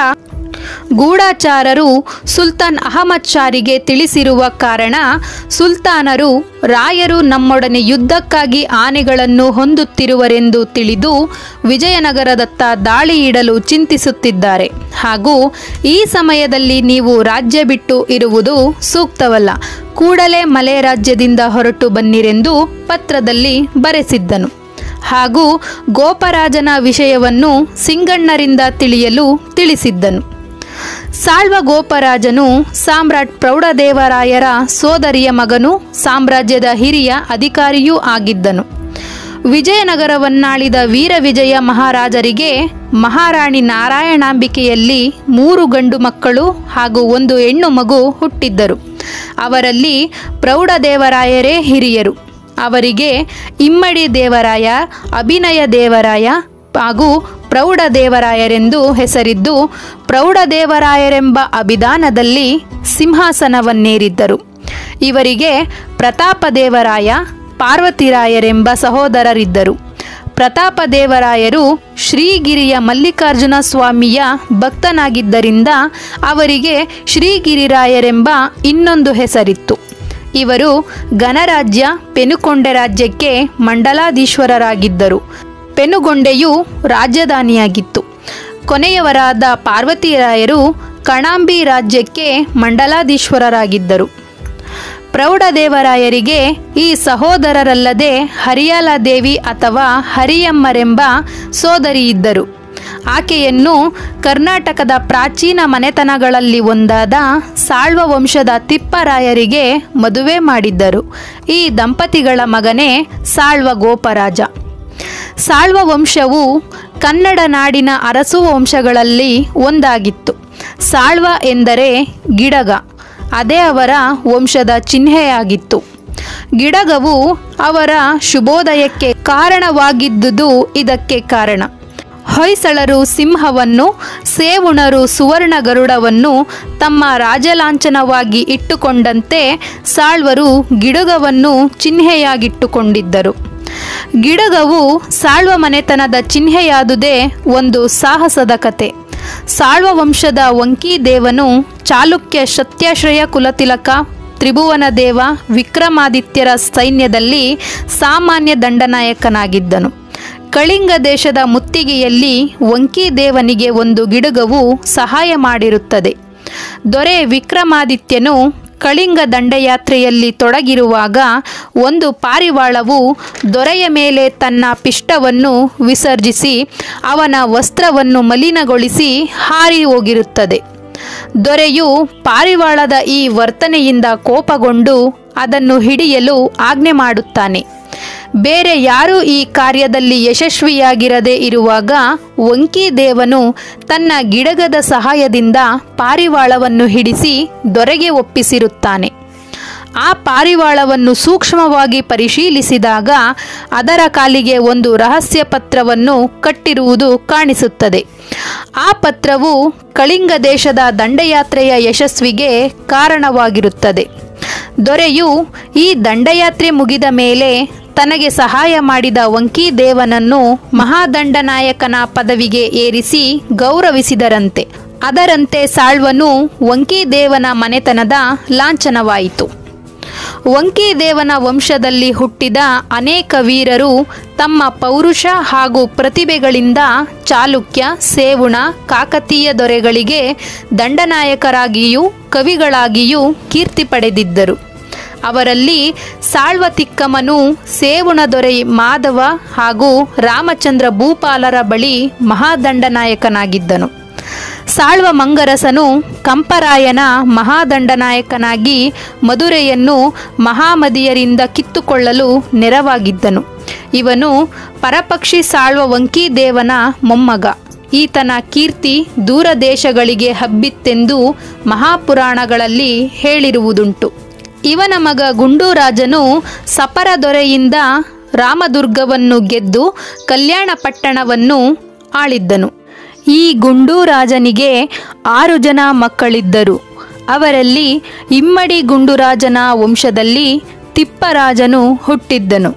ಗೂಢಚಾರರು ಸುಲ್ತಾನ್ ಅಹಮದ್ ಶಾರಿಗೆ ತಿಳಿಸಿರುವ ಕಾರಣ ಸುಲ್ತಾನರು ರಾಯರು ನಮ್ಮೊಡನೆ ಯುದ್ಧಕ್ಕಾಗಿ ಆನೆಗಳನ್ನು ಹೊಂದುತ್ತಿರುವರೆಂದು ತಿಳಿದು ವಿಜಯನಗರದತ್ತ ದಾಳಿ ಇಡಲು ಚಿಂತಿಸುತ್ತಿದ್ದಾರೆ. ಹಾಗೂ ಈ ಸಮಯದಲ್ಲಿ ನೀವು ರಾಜ್ಯ ಬಿಟ್ಟು ಇರುವುದು ಸೂಕ್ತವಲ್ಲ. ಕೂಡಲೇ ಮಲೆ ರಾಜ್ಯದಿಂದ ಹೊರಟು ಬನ್ನಿರೆಂದು ಪತ್ರದಲ್ಲಿ ಬರೆಸಿದ್ದನು. ಹಾಗೂ ಗೋಪರಾಜನ ವಿಷಯವನ್ನು ಸಿಂಗಣ್ಣರಿಂದ ತಿಳಿಯಲು ತಿಳಿಸಿದ್ದನು. ಸಾಳ್ವ ಗೋಪರಾಜನು ಸಾಮ್ರಾಟ್ ಪ್ರೌಢದೇವರಾಯರ ಸೋದರಿಯ ಮಗನು, ಸಾಮ್ರಾಜ್ಯದ ಹಿರಿಯ ಅಧಿಕಾರಿಯೂ ಆಗಿದ್ದನು. ವಿಜಯನಗರವನ್ನಾಳಿದ ವೀರವಿಜಯ ಮಹಾರಾಜರಿಗೆ ಮಹಾರಾಣಿ ನಾರಾಯಣಾಂಬಿಕೆಯಲ್ಲಿ 3 ಗಂಡು ಮಕ್ಕಳು ಹಾಗೂ 1 ಹೆಣ್ಣು ಮಗು ಹುಟ್ಟಿದ್ದರು. ಅವರಲ್ಲಿ ಪ್ರೌಢದೇವರಾಯರೇ ಹಿರಿಯರು. ಅವರಿಗೆ ಇಮ್ಮಡಿ ದೇವರಾಯ, ಅಭಿನಯ ದೇವರಾಯ ಹಾಗೂ ಪ್ರೌಢದೇವರಾಯರೆಂದು ಹೆಸರಿದ್ದು ಪ್ರೌಢದೇವರಾಯರೆಂಬ ಅಭಿಧಾನದಲ್ಲಿ ಸಿಂಹಾಸನವನ್ನೇರಿದ್ದರು. ಇವರಿಗೆ ಪ್ರತಾಪದೇವರಾಯ, ಪಾರ್ವತಿರಾಯರೆಂಬ ಸಹೋದರರಿದ್ದರು. ಪ್ರತಾಪದೇವರಾಯರು ಶ್ರೀಗಿರಿಯ ಮಲ್ಲಿಕಾರ್ಜುನ ಸ್ವಾಮಿಯ ಭಕ್ತನಾಗಿದ್ದರಿಂದ ಅವರಿಗೆ ಶ್ರೀಗಿರಿರಾಯರೆಂಬ ಇನ್ನೊಂದು ಹೆಸರಿತ್ತು. ಇವರು ಗಣರಾಜ್ಯ ಪೆನುಕೊಂಡೆ ರಾಜ್ಯಕ್ಕೆ ಮಂಡಲಾಧೀಶ್ವರರಾಗಿದ್ದರು. ಪೆನುಗೊಂಡೆಯು ರಾಜಧಾನಿಯಾಗಿತ್ತು. ಕೊನೆಯವರಾದ ಪಾರ್ವತಿರಾಯರು ಕಣಾಂಬಿ ರಾಜ್ಯಕ್ಕೆ ಮಂಡಲಾಧೀಶ್ವರರಾಗಿದ್ದರು. ಪ್ರೌಢದೇವರಾಯರಿಗೆ ಈ ಸಹೋದರರಲ್ಲದೆ ಹರಿಯಾಲದೇವಿ ಅಥವಾ ಹರಿಯಮ್ಮರೆಂಬ ಸೋದರಿಯಿದ್ದರು. ಆಕೆಯನ್ನು ಕರ್ನಾಟಕದ ಪ್ರಾಚೀನ ಮನೆತನಗಳಲ್ಲಿ ಒಂದಾದ ಸಾಳ್ವ ವಂಶದ ತಿಪ್ಪರಾಯರಿಗೆ ಮದುವೆ ಮಾಡಿದ್ದರು. ಈ ದಂಪತಿಗಳ ಮಗನೇ ಸಾಳ್ವ ಗೋಪರಾಜ. ಸಾಳ್ವ ವಂಶವು ಕನ್ನಡ ನಾಡಿನ ಅರಸು ವಂಶಗಳಲ್ಲಿ ಒಂದಾಗಿತ್ತು. ಸಾಳ್ವ ಎಂದರೆ ಗಿಡಗ, ಅದೇ ಅವರ ವಂಶದ ಚಿಹ್ನೆಯಾಗಿತ್ತು. ಗಿಡಗವು ಅವರ ಶುಭೋದಯಕ್ಕೆ ಕಾರಣವಾಗಿದ್ದುದು ಇದಕ್ಕೆ ಕಾರಣ. ಹೊಯ್ಸಳರು ಸಿಂಹವನ್ನು, ಸೇವುಣರು ಸುವರ್ಣ ಗರುಡವನ್ನು ತಮ್ಮ ರಾಜಲಾಂಛನವಾಗಿ ಇಟ್ಟುಕೊಂಡಂತೆ ಸಾಳ್ವರು ಗಿಡಗವನ್ನು ಚಿಹ್ನೆಯಾಗಿಟ್ಟುಕೊಂಡಿದ್ದರು. ಗಿಡಗವು ಸಾಳ್ವ ಮನೆತನದ ಚಿಹ್ನೆಯಾದುದೇ ಒಂದು ಸಾಹಸದ ಕತೆ. ಸಾಳ್ವ ವಂಶದ ವಂಕೀದೇವನು ಚಾಲುಕ್ಯ ಸತ್ಯಾಶ್ರಯ ಕುಲತಿಲಕ ತ್ರಿಭುವನದೇವ ವಿಕ್ರಮಾದಿತ್ಯರ ಸೈನ್ಯದಲ್ಲಿ ಸಾಮಾನ್ಯ ದಂಡನಾಯಕನಾಗಿದ್ದನು. ಕಳಿಂಗ ದೇಶದ ಮುತ್ತಿಗೆಯಲ್ಲಿ ವಂಕೀದೇವನಿಗೆ ಒಂದು ಗಿಡಗವು ಸಹಾಯ ಮಾಡಿರುತ್ತದೆ. ದೊರೆ ವಿಕ್ರಮಾದಿತ್ಯನು ಕಳಿಂಗ ದಂಡಯಾತ್ರೆಯಲ್ಲಿ ತೊಡಗಿರುವಾಗ ಒಂದು ಪಾರಿವಾಳವು ದೊರೆಯ ಮೇಲೆ ತನ್ನ ಪಿಷ್ಟವನ್ನು ವಿಸರ್ಜಿಸಿ ಅವನ ವಸ್ತ್ರವನ್ನು ಮಲಿನಗೊಳಿಸಿ ಹಾರಿ ಹೋಗಿರುತ್ತದೆ. ದೊರೆಯು ಪಾರಿವಾಳದ ಈ ವರ್ತನೆಯಿಂದ ಕೋಪಗೊಂಡು ಅದನ್ನು ಹಿಡಿಯಲು ಆಜ್ಞೆ ಮಾಡುತ್ತಾನೆ. ಬೇರೆ ಯಾರೂ ಈ ಕಾರ್ಯದಲ್ಲಿ ಯಶಸ್ವಿಯಾಗಿರದೇ ಇರುವಾಗ ವಂಕೀದೇವನು ತನ್ನ ಗಿಡಗದ ಸಹಾಯದಿಂದ ಪಾರಿವಾಳವನ್ನು ಹಿಡಿಸಿ ದೊರೆಗೆ ಒಪ್ಪಿಸಿರುತ್ತಾನೆ. ಆ ಪಾರಿವಾಳವನ್ನು ಸೂಕ್ಷ್ಮವಾಗಿ ಪರಿಶೀಲಿಸಿದಾಗ ಅದರ ಕಾಲಿಗೆ ಒಂದು ರಹಸ್ಯ ಪತ್ರವನ್ನು ಕಟ್ಟಿರುವುದು ಕಾಣಿಸುತ್ತದೆ. ಆ ಪತ್ರವು ಕಳಿಂಗ ದೇಶದ ದಂಡಯಾತ್ರೆಯ ಯಶಸ್ವಿಗೆ ಕಾರಣವಾಗಿರುತ್ತದೆ. ದೊರೆಯು ಈ ದಂಡಯಾತ್ರೆ ಮುಗಿದ ಮೇಲೆ ತನಗೆ ಸಹಾಯ ಮಾಡಿದ ವಂಕೀದೇವನನ್ನು ಮಹಾದಂಡನಾಯಕನ ಪದವಿಗೆ ಏರಿಸಿ ಗೌರವಿಸಿದರಂತೆ. ಅದರಂತೆ ಸಾಳ್ವನು ವಂಕೀದೇವನ ಮನೆತನದ ಲಾಂಛನವಾಯಿತು. ವಂಕೀದೇವನ ವಂಶದಲ್ಲಿ ಹುಟ್ಟಿದ ಅನೇಕ ವೀರರು ತಮ್ಮ ಪೌರುಷ ಹಾಗೂ ಪ್ರತಿಭೆಗಳಿಂದ ಚಾಲುಕ್ಯ, ಸೇವುಣ, ಕಾಕತೀಯ ದೊರೆಗಳಿಗೆ ದಂಡನಾಯಕರಾಗಿಯೂ ಕವಿಗಳಾಗಿಯೂ ಕೀರ್ತಿ ಪಡೆದಿದ್ದರು. ಅವರಲ್ಲಿ ಸಾಳ್ವ ತಿಕ್ಕಮ್ಮನು ಸೇವುಣ ದೊರೆ ಮಾಧವ ಹಾಗೂ ರಾಮಚಂದ್ರ ಭೂಪಾಲರ ಬಳಿ ಮಹಾದಂಡನಾಯಕನಾಗಿದ್ದನು. ಸಾಳ್ವ ಮಂಗರಸನು ಕಂಪರಾಯನ ಮಹಾದಂಡನಾಯಕನಾಗಿ ಮಧುರೆಯನ್ನು ಮಹಾಮದಿಯರಿಂದ ಕಿತ್ತುಕೊಳ್ಳಲು ನೆರವಾಗಿದ್ದನು. ಇವನು ಪರಪಕ್ಷಿ ಸಾಳ್ವ ವಂಕೀದೇವನ ಮೊಮ್ಮಗ. ಈತನ ಕೀರ್ತಿ ದೂರ ದೇಶಗಳಿಗೆ ಹಬ್ಬಿತ್ತೆಂದು ಮಹಾಪುರಾಣಗಳಲ್ಲಿ ಹೇಳಿರುವುದುಂಟು. ಇವನ ಮಗ ಗುಂಡೂರಾಜನು ಸಪರ ದೊರೆಯಿಂದ ರಾಮದುರ್ಗವನ್ನು ಗೆದ್ದು ಕಲ್ಯಾಣ ಪಟ್ಟಣವನ್ನು ಆಳಿದ್ದನು. ಈ ಗುಂಡೂರಾಜನಿಗೆ 6 ಜನ ಮಕ್ಕಳಿದ್ದರು. ಅವರಲ್ಲಿ ಇಮ್ಮಡಿ ಗುಂಡೂರಾಜನ ವಂಶದಲ್ಲಿ ತಿಪ್ಪರಾಜನು ಹುಟ್ಟಿದ್ದನು.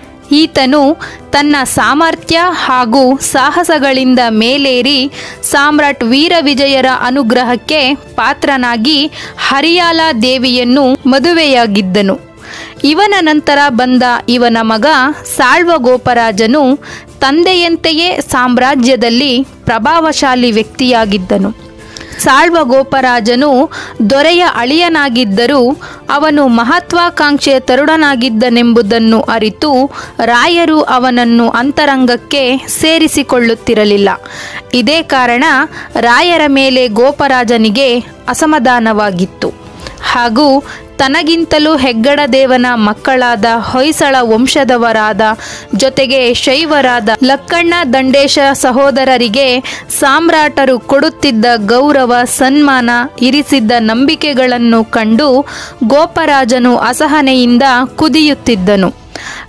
ಈತನು ತನ್ನ ಸಾಮರ್ಥ್ಯ ಹಾಗೂ ಸಾಹಸಗಳಿಂದ ಮೇಲೇರಿ ಸಾಮ್ರಾಟ್ ವೀರವಿಜಯರ ಅನುಗ್ರಹಕ್ಕೆ ಪಾತ್ರನಾಗಿ ಹರಿಯಾಲ ದೇವಿಯನ್ನು ಮದುವೆಯಾಗಿದ್ದನು. ಇವನ ನಂತರ ಬಂದ ಇವನ ಮಗ ಸಾಳ್ವ ಗೋಪರಾಜನು ತಂದೆಯಂತೆಯೇ ಸಾಮ್ರಾಜ್ಯದಲ್ಲಿ ಪ್ರಭಾವಶಾಲಿ ವ್ಯಕ್ತಿಯಾಗಿದ್ದನು. ಸಾಳ್ವ ಗೋಪರಾಜನು ದೊರೆಯ ಅಳಿಯನಾಗಿದ್ದರೂ ಅವನು ಮಹತ್ವಾಕಾಂಕ್ಷೆಯ ತರುಣನಾಗಿದ್ದನೆಂಬುದನ್ನು ಅರಿತು ರಾಯರು ಅವನನ್ನು ಅಂತರಂಗಕ್ಕೆ ಸೇರಿಸಿಕೊಳ್ಳುತ್ತಿರಲಿಲ್ಲ. ಇದೇ ಕಾರಣ ರಾಯರ ಮೇಲೆ ಗೋಪರಾಜನಿಗೆ ಅಸಮಾಧಾನವಾಗಿತ್ತು. ಹಾಗೂ ತನಗಿಂತಲೂ ಹೆಗ್ಗಡದೇವನ ಮಕ್ಕಳಾದ ಹೊಯ್ಸಳ ವಂಶದವರಾದ ಜೊತೆಗೆ ಶೈವರಾದ ಲಕ್ಕಣ್ಣ ದಂಡೇಶ ಸಹೋದರರಿಗೆ ಸಾಮ್ರಾಟರು ಕೊಡುತ್ತಿದ್ದ ಗೌರವ, ಸನ್ಮಾನ, ಇರಿಸಿದ್ದ ನಂಬಿಕೆಗಳನ್ನು ಕಂಡು ಗೋಪರಾಜನು ಅಸಹನೆಯಿಂದ ಕುದಿಯುತ್ತಿದ್ದನು.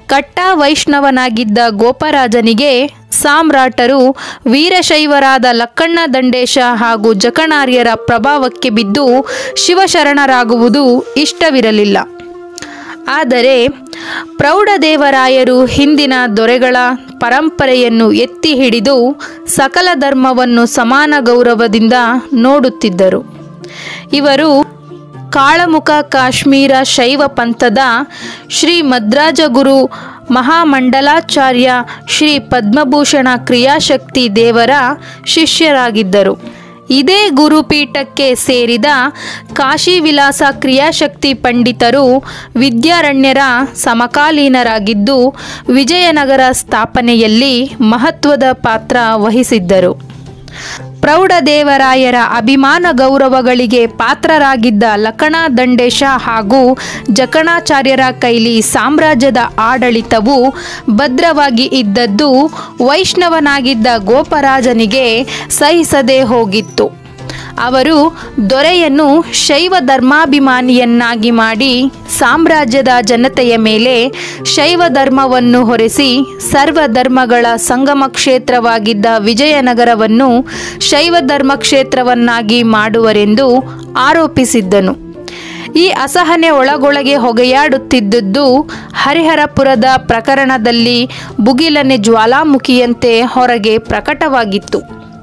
ಕಟ್ಟ ವೈಷ್ಣವನಾಗಿದ್ದ ಗೋಪರಾಜನಿಗೆ ಸಾಮ್ರಾಟರು ವೀರಶೈವರಾದ ಲಕ್ಕಣ್ಣ ದಂಡೇಶ ಹಾಗೂ ಜಕಣಾರ್ಯರ ಪ್ರಭಾವಕ್ಕೆ ಬಿದ್ದು ಶಿವಶರಣರಾಗುವುದು ಇಷ್ಟವಿರಲಿಲ್ಲ. ಆದರೆ ಪ್ರೌಢದೇವರಾಯರು ಹಿಂದಿನ ದೊರೆಗಳ ಪರಂಪರೆಯನ್ನು ಎತ್ತಿ ಹಿಡಿದು ಸಕಲ ಧರ್ಮವನ್ನು ಸಮಾನ ಗೌರವದಿಂದ ನೋಡುತ್ತಿದ್ದರು. ಇವರು ಕಾಳಮುಖ ಕಾಶ್ಮೀರ ಶೈವ ಪಂಥದ ಶ್ರೀ ಮದ್ರಾಜಗುರು ಮಹಾಮಂಡಲಾಚಾರ್ಯ ಶ್ರೀ ಪದ್ಮಭೂಷಣ ಕ್ರಿಯಾಶಕ್ತಿ ದೇವರ ಶಿಷ್ಯರಾಗಿದ್ದರು. ಇದೇ ಗುರುಪೀಠಕ್ಕೆ ಸೇರಿದ ಕಾಶಿವಿಲಾಸ ಕ್ರಿಯಾಶಕ್ತಿ ಪಂಡಿತರು ವಿದ್ಯಾರಣ್ಯರ ಸಮಕಾಲೀನರಾಗಿದ್ದು ವಿಜಯನಗರ ಸ್ಥಾಪನೆಯಲ್ಲಿ ಮಹತ್ವದ ಪಾತ್ರ ವಹಿಸಿದ್ದರು. ಪ್ರೌಢದೇವರಾಯರ ಅಭಿಮಾನ ಗೌರವಗಳಿಗೆ ಪಾತ್ರರಾಗಿದ್ದ ಲಕ್ಕಣ ದಂಡೇಶ ಹಾಗೂ ಜಕಣಾಚಾರ್ಯರ ಕೈಲಿ ಸಾಮ್ರಾಜ್ಯದ ಆಡಳಿತವು ಭದ್ರವಾಗಿ ಇದ್ದದ್ದು ವೈಷ್ಣವನಾಗಿದ್ದ ಗೋಪರಾಜನಿಗೆ ಸಹಿಸದೆ ಹೋಗಿತ್ತು. ಅವರು ದೊರೆಯನ್ನು ಶೈವ ಧರ್ಮಾಭಿಮಾನಿಯನ್ನಾಗಿ ಮಾಡಿ ಸಾಮ್ರಾಜ್ಯದ ಜನತೆಯ ಮೇಲೆ ಶೈವ ಧರ್ಮವನ್ನು ಹೊರಿಸಿ ಸರ್ವಧರ್ಮಗಳ ಸಂಗಮ ಕ್ಷೇತ್ರವಾಗಿದ್ದ ವಿಜಯನಗರವನ್ನು ಶೈವ ಧರ್ಮ ಕ್ಷೇತ್ರವನ್ನಾಗಿ ಮಾಡುವರೆಂದು ಆರೋಪಿಸಿದ್ದನು. ಈ ಅಸಹನೆ ಒಳಗೊಳಗೆ ಹೊಗೆಯಾಡುತ್ತಿದ್ದುದು ಹರಿಹರಪುರದ ಪ್ರಕರಣದಲ್ಲಿ ಭುಗಿಲನೆ ಜ್ವಾಲಾಮುಖಿಯಂತೆ ಹೊರಗೆ ಪ್ರಕಟವಾಗಿತ್ತು.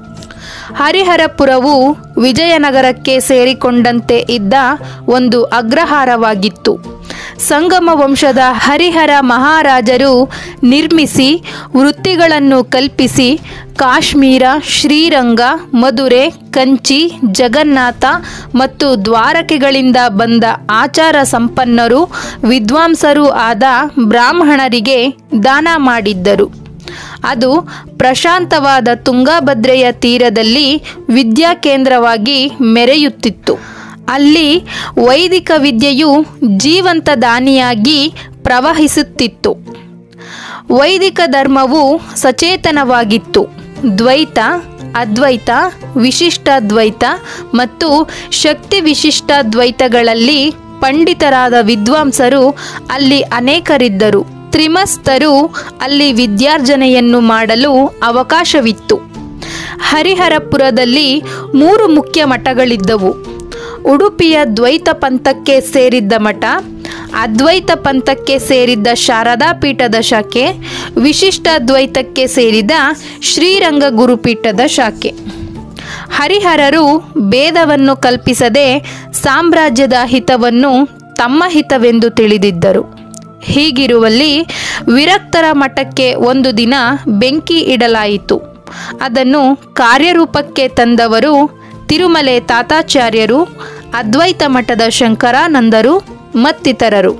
ಹರಿಹರಪುರವು ವಿಜಯನಗರಕ್ಕೆ ಸೇರಿಕೊಂಡಂತೆ ಇದ್ದ ಒಂದು ಅಗ್ರಹಾರವಾಗಿತ್ತು. ಸಂಗಮ ವಂಶದ ಹರಿಹರ ಮಹಾರಾಜರು ನಿರ್ಮಿಸಿ ವೃತ್ತಿಗಳನ್ನು ಕಲ್ಪಿಸಿ ಕಾಶ್ಮೀರ, ಶ್ರೀರಂಗ, ಮಧುರೆ, ಕಂಚಿ, ಜಗನ್ನಾಥ ಮತ್ತು ದ್ವಾರಕೆಗಳಿಂದ ಬಂದ ಆಚಾರ ಸಂಪನ್ನರು ವಿದ್ವಾಂಸರೂ ಆದ ಬ್ರಾಹ್ಮಣರಿಗೆ ದಾನ ಮಾಡಿದ್ದರು. ಅದು ಪ್ರಶಾಂತವಾದ ತುಂಗಾಭದ್ರೆಯ ತೀರದಲ್ಲಿ ವಿದ್ಯಾಕೇಂದ್ರವಾಗಿ ಮೆರೆಯುತ್ತಿತ್ತು. ಅಲ್ಲಿ ವೈದಿಕ ವಿದ್ಯೆಯು ಜೀವಂತ ದಾನಿಯಾಗಿ ಪ್ರವಹಿಸುತ್ತಿತ್ತು. ವೈದಿಕ ಧರ್ಮವು ಸಚೇತನವಾಗಿತ್ತು. ದ್ವೈತ, ಅದ್ವೈತ, ವಿಶಿಷ್ಟಾದ್ವೈತ ಮತ್ತು ಶಕ್ತಿ ವಿಶಿಷ್ಟಾದ್ವೈತಗಳಲ್ಲಿ ಪಂಡಿತರಾದ ವಿದ್ವಾಂಸರು ಅಲ್ಲಿ ಅನೇಕರಿದ್ದರು. ತ್ರಿಮಸ್ತರು ಅಲ್ಲಿ ವಿದ್ಯಾರ್ಜನೆಯನ್ನು ಮಾಡಲು ಅವಕಾಶವಿತ್ತು. ಹರಿಹರಪುರದಲ್ಲಿ 3 ಮುಖ್ಯ ಮಠಗಳಿದ್ದವು. ಉಡುಪಿಯ ದ್ವೈತ ಪಂಥಕ್ಕೆ ಸೇರಿದ್ದ ಮಠ, ಅದ್ವೈತ ಪಂಥಕ್ಕೆ ಸೇರಿದ್ದ ಶಾರದಾ ಪೀಠದ ಶಾಖೆ, ವಿಶಿಷ್ಟಾದ್ವೈತಕ್ಕೆ ಸೇರಿದ ಶ್ರೀರಂಗ ಗುರುಪೀಠದ ಶಾಖೆ. ಹರಿಹರರು ಭೇದವನ್ನು ಕಲ್ಪಿಸದೆ ಸಾಮ್ರಾಜ್ಯದ ಹಿತವನ್ನು ತಮ್ಮ ಹಿತವೆಂದು ತಿಳಿದಿದ್ದರು. ಹೀಗಿರುವಲ್ಲಿ ವಿರಕ್ತರ ಮಠಕ್ಕೆ ಒಂದು ದಿನ ಬೆಂಕಿ ಇಡಲಾಯಿತು. ಅದನ್ನು ಕಾರ್ಯರೂಪಕ್ಕೆ ತಂದವರು ತಿರುಮಲೆ ತಾತಾಚಾರ್ಯರು, ಅದ್ವೈತ ಮಠದ ಶಂಕರಾನಂದರು ಮತ್ತಿತರರು.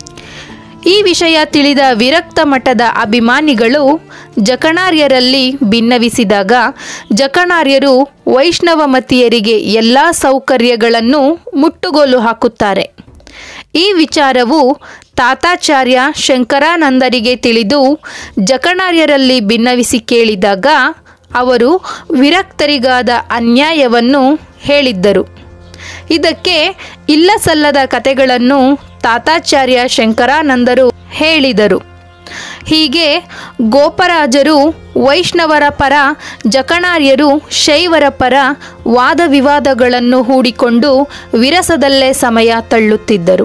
ಈ ವಿಷಯ ತಿಳಿದ ವಿರಕ್ತ ಮಠದ ಅಭಿಮಾನಿಗಳು ಜಕಣಾರ್ಯರಲ್ಲಿ ಭಿನ್ನವಿಸಿದಾಗ ಜಕಣಾರ್ಯರು ವೈಷ್ಣವಮತೀಯರಿಗೆ ಎಲ್ಲ ಸೌಕರ್ಯಗಳನ್ನು ಮುಟ್ಟುಗೋಲು ಹಾಕುತ್ತಾರೆ. ಈ ವಿಚಾರವು ತಾತಾಚಾರ್ಯ ಶಂಕರಾನಂದರಿಗೆ ತಿಳಿದು ಜಕಣಾರ್ಯರಲ್ಲಿ ಭಿನ್ನವಿಸಿ ಕೇಳಿದಾಗ ಅವರು ವಿರಕ್ತರಿಗಾದ ಅನ್ಯಾಯವನ್ನು ಹೇಳಿದ್ದರು. ಇದಕ್ಕೆ ಇಲ್ಲಸಲ್ಲದ ಕಥೆಗಳನ್ನು ತಾತಾಚಾರ್ಯ ಶಂಕರಾನಂದರು ಹೇಳಿದರು. ಹೀಗೆ ಗೋಪರಾಜರು ವೈಷ್ಣವರ ಪರ, ಜಕಣಾರ್ಯರು ಶೈವರ ಪರ ವಾದ ವಿವಾದಗಳನ್ನು ಹೂಡಿಕೊಂಡು ವಿರಸದಲ್ಲೇ ಸಮಯ ತಳ್ಳುತ್ತಿದ್ದರು.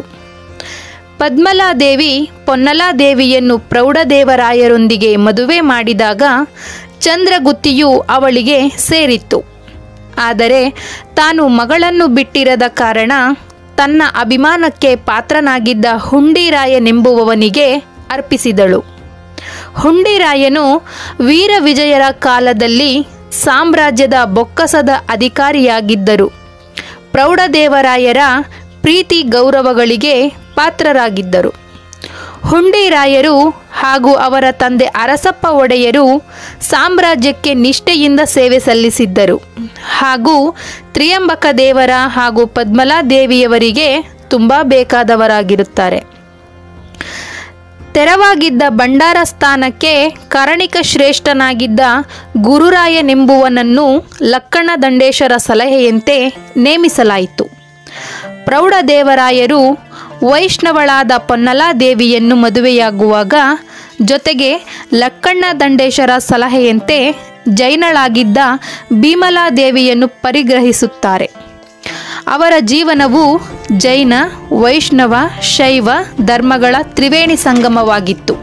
ಪದ್ಮಲಾದೇವಿ ಪೊನ್ನಲಾದೇವಿಯನ್ನು ಪ್ರೌಢದೇವರಾಯರೊಂದಿಗೆ ಮದುವೆ ಮಾಡಿದಾಗ ಚಂದ್ರಗುತ್ತಿಯು ಅವಳಿಗೆ ಸೇರಿತ್ತು. ಆದರೆ ತಾನು ಮಗಳನ್ನು ಬಿಟ್ಟಿರದ ಕಾರಣ ತನ್ನ ಅಭಿಮಾನಕ್ಕೆ ಪಾತ್ರನಾಗಿದ್ದ ಹುಂಡಿರಾಯನೆಂಬುವವನಿಗೆ ಅರ್ಪಿಸಿದಳು. ಹುಂಡಿರಾಯನು ವೀರವಿಜಯರ ಕಾಲದಲ್ಲಿ ಸಾಮ್ರಾಜ್ಯದ ಬೊಕ್ಕಸದ ಅಧಿಕಾರಿಯಾಗಿದ್ದರು. ಪ್ರೌಢದೇವರಾಯರ ಪ್ರೀತಿ ಗೌರವಗಳಿಗೆ ಪಾತ್ರರಾಗಿದ್ದರು. ಹುಂಡಿರಾಯರು ಹಾಗೂ ಅವರ ತಂದೆ ಅರಸಪ್ಪ ಒಡೆಯರು ಸಾಮ್ರಾಜ್ಯಕ್ಕೆ ನಿಷ್ಠೆಯಿಂದ ಸೇವೆ ಸಲ್ಲಿಸಿದ್ದರು ಹಾಗೂ ತ್ರಿಯಂಬಕ ದೇವರ ಹಾಗೂ ಪದ್ಮಲಾದೇವಿಯವರಿಗೆ ತುಂಬ ಬೇಕಾದವರಾಗಿರುತ್ತಾರೆ. ತೆರವಾಗಿದ್ದ ಭಂಡಾರ ಸ್ಥಾನಕ್ಕೆ ಕರಣಿಕ ಶ್ರೇಷ್ಠನಾಗಿದ್ದ ಗುರುರಾಯನೆಂಬುವನನ್ನು ಲಕ್ಕಣ ದಂಡೇಶರ ಸಲಹೆಯಂತೆ ನೇಮಿಸಲಾಯಿತು. ಪ್ರೌಢದೇವರಾಯರು ವೈಷ್ಣವಳಾದ ಪೊನ್ನಲಾದೇವಿಯನ್ನು ಮದುವೆಯಾಗುವಾಗ ಜೊತೆಗೆ ಲಕ್ಕಣ್ಣ ದಂಡೇಶರ ಸಲಹೆಯಂತೆ ಜೈನಳಾಗಿದ್ದ ಭೀಮಲಾದೇವಿಯನ್ನು ಪರಿಗ್ರಹಿಸುತ್ತಾರೆ. ಅವರ ಜೀವನವು ಜೈನ, ವೈಷ್ಣವ, ಶೈವ ಧರ್ಮಗಳ ತ್ರಿವೇಣಿ ಸಂಗಮವಾಗಿತ್ತು.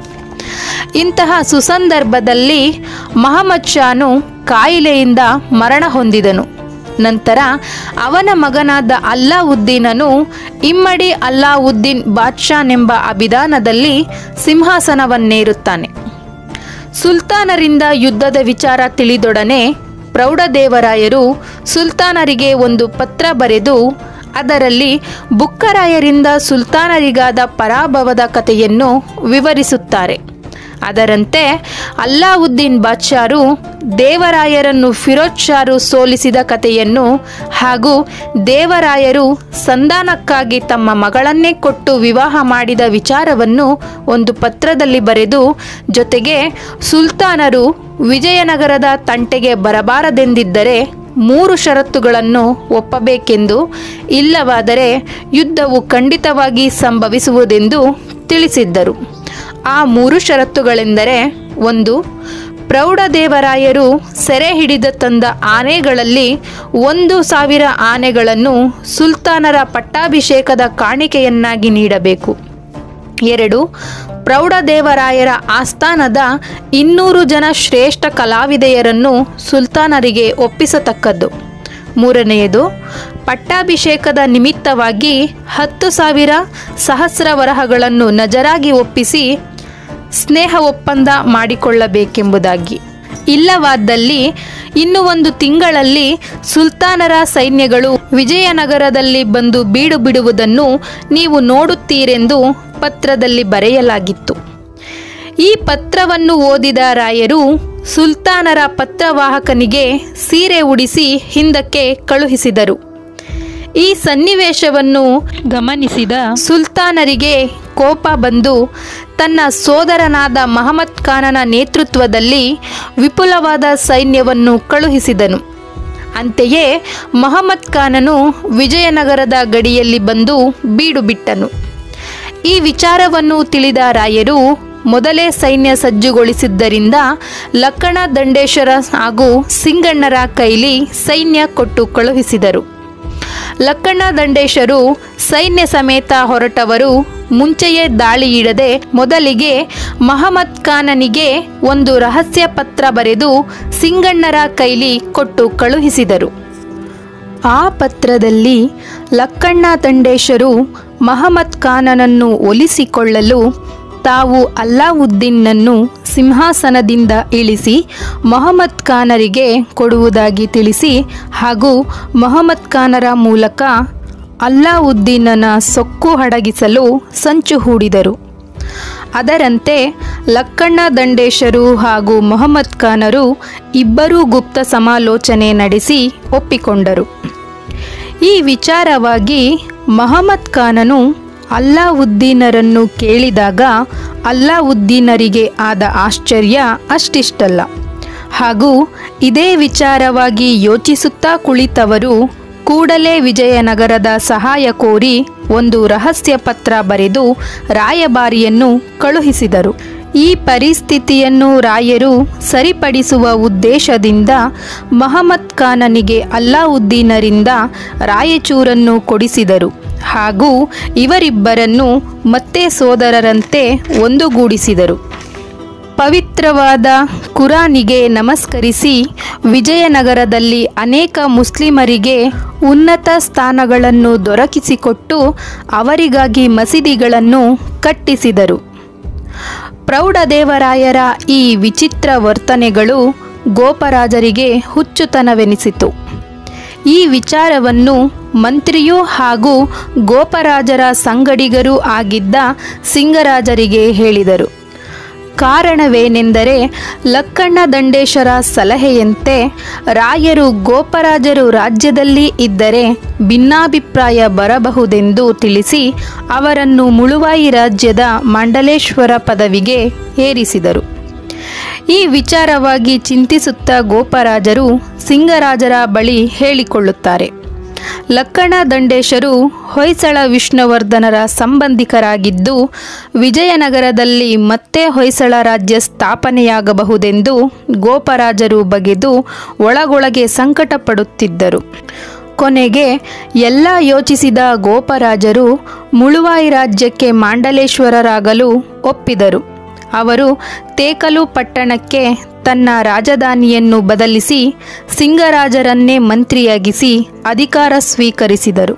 ಇಂತಹ ಸುಸಂದರ್ಭದಲ್ಲಿ ಮಹಮ್ಮದ್ ಷಾನು ಕಾಯಿಲೆಯಿಂದ ಮರಣ ಹೊಂದಿದನು. ನಂತರ ಅವನ ಮಗನಾದ ಅಲ್ಲಾವುದ್ದೀನನು ಇಮ್ಮಡಿ ಅಲ್ಲಾವುದ್ದೀನ್ ಬಾದ್ಷಾನೆಂಬ ಅಭಿಧಾನದಲ್ಲಿ ಸಿಂಹಾಸನವನ್ನೇರುತ್ತಾನೆ. ಸುಲ್ತಾನರಿಂದ ಯುದ್ಧದ ವಿಚಾರ ತಿಳಿದೊಡನೆ ಪ್ರೌಢದೇವರಾಯರು ಸುಲ್ತಾನರಿಗೆ ಒಂದು ಪತ್ರ ಬರೆದು ಅದರಲ್ಲಿ ಬುಕ್ಕರಾಯರಿಂದ ಸುಲ್ತಾನರಿಗಾದ ಪರಾಭವದ ಕಥೆಯನ್ನು ವಿವರಿಸುತ್ತಾರೆ. ಅದರಂತೆ ಅಲ್ಲಾವುದ್ದೀನ್ ಬಾದ್ಷಾರು ದೇವರಾಯರನ್ನು ಫಿರೋಜ್ ಷಾರು ಸೋಲಿಸಿದ ಕಥೆಯನ್ನು ಹಾಗೂ ದೇವರಾಯರು ಸಂಧಾನಕ್ಕಾಗಿ ತಮ್ಮ ಮಗಳನ್ನೇ ಕೊಟ್ಟು ವಿವಾಹ ಮಾಡಿದ ವಿಚಾರವನ್ನು ಒಂದು ಪತ್ರದಲ್ಲಿ ಬರೆದು, ಜೊತೆಗೆ ಸುಲ್ತಾನರು ವಿಜಯನಗರದ ತಂಟೆಗೆ ಬರಬಾರದೆಂದಿದ್ದರೆ 3 ಷರತ್ತುಗಳನ್ನು ಒಪ್ಪಬೇಕೆಂದು, ಇಲ್ಲವಾದರೆ ಯುದ್ಧವು ಖಂಡಿತವಾಗಿ ಸಂಭವಿಸುವುದೆಂದು ತಿಳಿಸಿದ್ದರು. ಆ 3 ಷರತ್ತುಗಳೆಂದರೆ: 1. ಪ್ರೌಢದೇವರಾಯರು ಸೆರೆ ಹಿಡಿದ ತಂದ ಆನೆಗಳಲ್ಲಿ 1,000 ಆನೆಗಳನ್ನು ಸುಲ್ತಾನರ ಪಟ್ಟಾಭಿಷೇಕದ ಕಾಣಿಕೆಯನ್ನಾಗಿ ನೀಡಬೇಕು. 2. ಪ್ರೌಢದೇವರಾಯರ ಆಸ್ಥಾನದ 200 ಜನ ಶ್ರೇಷ್ಠ ಕಲಾವಿದೆಯರನ್ನು ಸುಲ್ತಾನರಿಗೆ ಒಪ್ಪಿಸತಕ್ಕದ್ದು. 3ನೇಯದು, ಪಟ್ಟಾಭಿಷೇಕದ ನಿಮಿತ್ತವಾಗಿ 10,000 ಸಹಸ್ರ ವರಹಗಳನ್ನು ನಜರಾಗಿ ಒಪ್ಪಿಸಿ ಸ್ನೇಹ ಒಪ್ಪಂದ ಮಾಡಿಕೊಳ್ಳಬೇಕೆಂಬುದಾಗಿ. ಇಲ್ಲವಾದಲ್ಲಿ ಇನ್ನು 1 ತಿಂಗಳಲ್ಲಿ ಸುಲ್ತಾನರ ಸೈನ್ಯಗಳು ವಿಜಯನಗರದಲ್ಲಿ ಬಂದು ಬೀಡು ಬಿಡುವುದನ್ನು ನೀವು ನೋಡುತ್ತೀರೆಂದು ಪತ್ರದಲ್ಲಿ ಬರೆಯಲಾಗಿತ್ತು. ಈ ಪತ್ರವನ್ನು ಓದಿದ ರಾಯರು ಸುಲ್ತಾನರ ಪತ್ರವಾಹಕನಿಗೆ ಸೀರೆ ಉಡಿಸಿ ಹಿಂದಕ್ಕೆ ಕಳುಹಿಸಿದರು. ಈ ಸನ್ನಿವೇಶವನ್ನು ಗಮನಿಸಿದ ಸುಲ್ತಾನರಿಗೆ ಕೋಪ ಬಂದು ತನ್ನ ಸೋದರನಾದ ಮಹಮ್ಮದ್ ಖಾನನ ನೇತೃತ್ವದಲ್ಲಿ ವಿಪುಲವಾದ ಸೈನ್ಯವನ್ನು ಕಳುಹಿಸಿದನು. ಅಂತೆಯೇ ಮಹಮ್ಮದ್ ಖಾನನು ವಿಜಯನಗರದ ಗಡಿಯಲ್ಲಿ ಬಂದು ಬೀಡು ಬಿಟ್ಟನು. ಈ ವಿಚಾರವನ್ನು ತಿಳಿದ ರಾಯರು ಮೊದಲೇ ಸೈನ್ಯ ಸಜ್ಜುಗೊಳಿಸಿದ್ದರಿಂದ ಲಕ್ಕಣ ದಂಡೇಶ್ವರ ಹಾಗೂ ಸಿಂಗಣ್ಣರ ಕೈಲಿ ಸೈನ್ಯ ಕೊಟ್ಟು ಕಳುಹಿಸಿದರು. ಲಕ್ಕಣ ದಂಡೇಶರು ಸೈನ್ಯ ಸಮೇತ ಹೊರಟವರು ಮುಂಚೆಯೇ ದಾಳಿಯಿಡದೆ ಮೊದಲಿಗೆ ಮಹಮ್ಮದ್ ಖಾನನಿಗೆ ಒಂದು ರಹಸ್ಯ ಪತ್ರ ಬರೆದು ಸಿಂಗಣ್ಣರ ಕೈಲಿ ಕೊಟ್ಟು ಕಳುಹಿಸಿದರು. ಆ ಪತ್ರದಲ್ಲಿ ಲಕ್ಕಣ್ಣ ದಂಡೇಶರು ಮಹಮ್ಮದ್ ಖಾನನನ್ನು ಒಲಿಸಿಕೊಳ್ಳಲು ತಾವು ಅಲ್ಲಾವುದ್ದೀನನ್ನು ಸಿಂಹಾಸನದಿಂದ ಇಳಿಸಿ ಮಹಮ್ಮದ್ ಖಾನರಿಗೆ ಕೊಡುವುದಾಗಿ ತಿಳಿಸಿ ಹಾಗೂ ಮಹಮ್ಮದ್ ಖಾನರ ಮೂಲಕ ಅಲ್ಲಾವುದ್ದೀನನ ಸೊಕ್ಕು ಅಡಗಿಸಲು ಸಂಚು ಹೂಡಿದರು. ಅದರಂತೆ ಲಕ್ಕಣ್ಣ ದಂಡೇಶರು ಹಾಗೂ ಮಹಮ್ಮದ್ ಖಾನರು ಇಬ್ಬರೂ ಗುಪ್ತ ಸಮಾಲೋಚನೆ ನಡೆಸಿ ಒಪ್ಪಿಕೊಂಡರು. ಈ ವಿಚಾರವಾಗಿ ಮಹಮ್ಮದ್ ಖಾನನು ಅಲ್ಲಾವುದ್ದೀನರನ್ನು ಕೇಳಿದಾಗ ಅಲ್ಲಾವುದ್ದೀನರಿಗೆ ಆದ ಆಶ್ಚರ್ಯ ಅಷ್ಟಿಷ್ಟಲ್ಲ. ಹಾಗೂ ಇದೇ ವಿಚಾರವಾಗಿ ಯೋಚಿಸುತ್ತಾ ಕುಳಿತವರು ಕೂಡಲೇ ವಿಜಯನಗರದ ಸಹಾಯ ಕೋರಿ ಒಂದು ರಹಸ್ಯ ಪತ್ರ ಬರೆದು ರಾಯಭಾರಿಯನ್ನು ಕಳುಹಿಸಿದರು. ಈ ಪರಿಸ್ಥಿತಿಯನ್ನು ರಾಯರು ಸರಿಪಡಿಸುವ ಉದ್ದೇಶದಿಂದ ಮಹಮ್ಮದ್ ಖಾನನಿಗೆ ಅಲ್ಲಾವುದ್ದೀನರಿಂದ ರಾಯಚೂರನ್ನು ಕೊಡಿಸಿದರು ಹಾಗೂ ಇವರಿಬ್ಬರನ್ನು ಮತ್ತೆ ಸೋದರರಂತೆ ಒಂದುಗೂಡಿಸಿದರು. ಪವಿತ್ರವಾದ ಕುರಾನಿಗೆ ನಮಸ್ಕರಿಸಿ ವಿಜಯನಗರದಲ್ಲಿ ಅನೇಕ ಮುಸ್ಲಿಮರಿಗೆ ಉನ್ನತ ಸ್ಥಾನಗಳನ್ನು ದೊರಕಿಸಿಕೊಟ್ಟು ಅವರಿಗಾಗಿ ಮಸೀದಿಗಳನ್ನು ಕಟ್ಟಿಸಿದರು. ಪ್ರೌಢದೇವರಾಯರ ಈ ವಿಚಿತ್ರ ವರ್ತನೆಗಳು ಗೋಪರಾಜರಿಗೆ ಹುಚ್ಚುತನವೆನಿಸಿತು. ಈ ವಿಚಾರವನ್ನು ಮಂತ್ರಿಯೂ ಹಾಗೂ ಗೋಪರಾಜರ ಸಂಗಡಿಗರೂ ಆಗಿದ್ದ ಸಿಂಗರಾಜರಿಗೆ ಹೇಳಿದರು. ಕಾರಣವೇನೆಂದರೆ ಲಕ್ಕಣ್ಣ ದಂಡೇಶರ ಸಲಹೆಯಂತೆ ರಾಯರು ಗೋಪರಾಜರು ರಾಜ್ಯದಲ್ಲಿ ಇದ್ದರೆ ಭಿನ್ನಾಭಿಪ್ರಾಯ ಬರಬಹುದೆಂದು ತಿಳಿಸಿ ಅವರನ್ನು ಮುಳುವಾಯಿ ರಾಜ್ಯದ ಮಂಡಲೇಶ್ವರ ಪದವಿಗೆ ಏರಿಸಿದರು. ಈ ವಿಚಾರವಾಗಿ ಚಿಂತಿಸುತ್ತಾ ಗೋಪರಾಜರು ಸಿಂಗರಾಜರ ಬಳಿ ಹೇಳಿಕೊಳ್ಳುತ್ತಾರೆ. ಲಕ್ಕಣ ದಂಡೇಶರು ಹೊಯ್ಸಳ ವಿಷ್ಣುವರ್ಧನರ ಸಂಬಂಧಿಕರಾಗಿದ್ದು ವಿಜಯನಗರದಲ್ಲಿ ಮತ್ತೆ ಹೊಯ್ಸಳ ರಾಜ್ಯ ಸ್ಥಾಪನೆಯಾಗಬಹುದೆಂದು ಗೋಪರಾಜರು ಬಗೆದು ಒಳಗೊಳಗೆ ಸಂಕಟ ಪಡುತ್ತಿದ್ದರು. ಕೊನೆಗೆ ಎಲ್ಲ ಯೋಚಿಸಿದ ಗೋಪರಾಜರು ಮುಳುವಾಯಿ ರಾಜ್ಯಕ್ಕೆ ಮಾಂಡಲೇಶ್ವರರಾಗಲು ಒಪ್ಪಿದರು. ಅವರು ತೇಕಲು ಪಟ್ಟಣಕ್ಕೆ ತನ್ನ ರಾಜಧಾನಿಯನ್ನು ಬದಲಿಸಿ ಸಿಂಗರಾಜರನ್ನೇ ಮಂತ್ರಿಯಾಗಿಸಿ ಅಧಿಕಾರ ಸ್ವೀಕರಿಸಿದರು.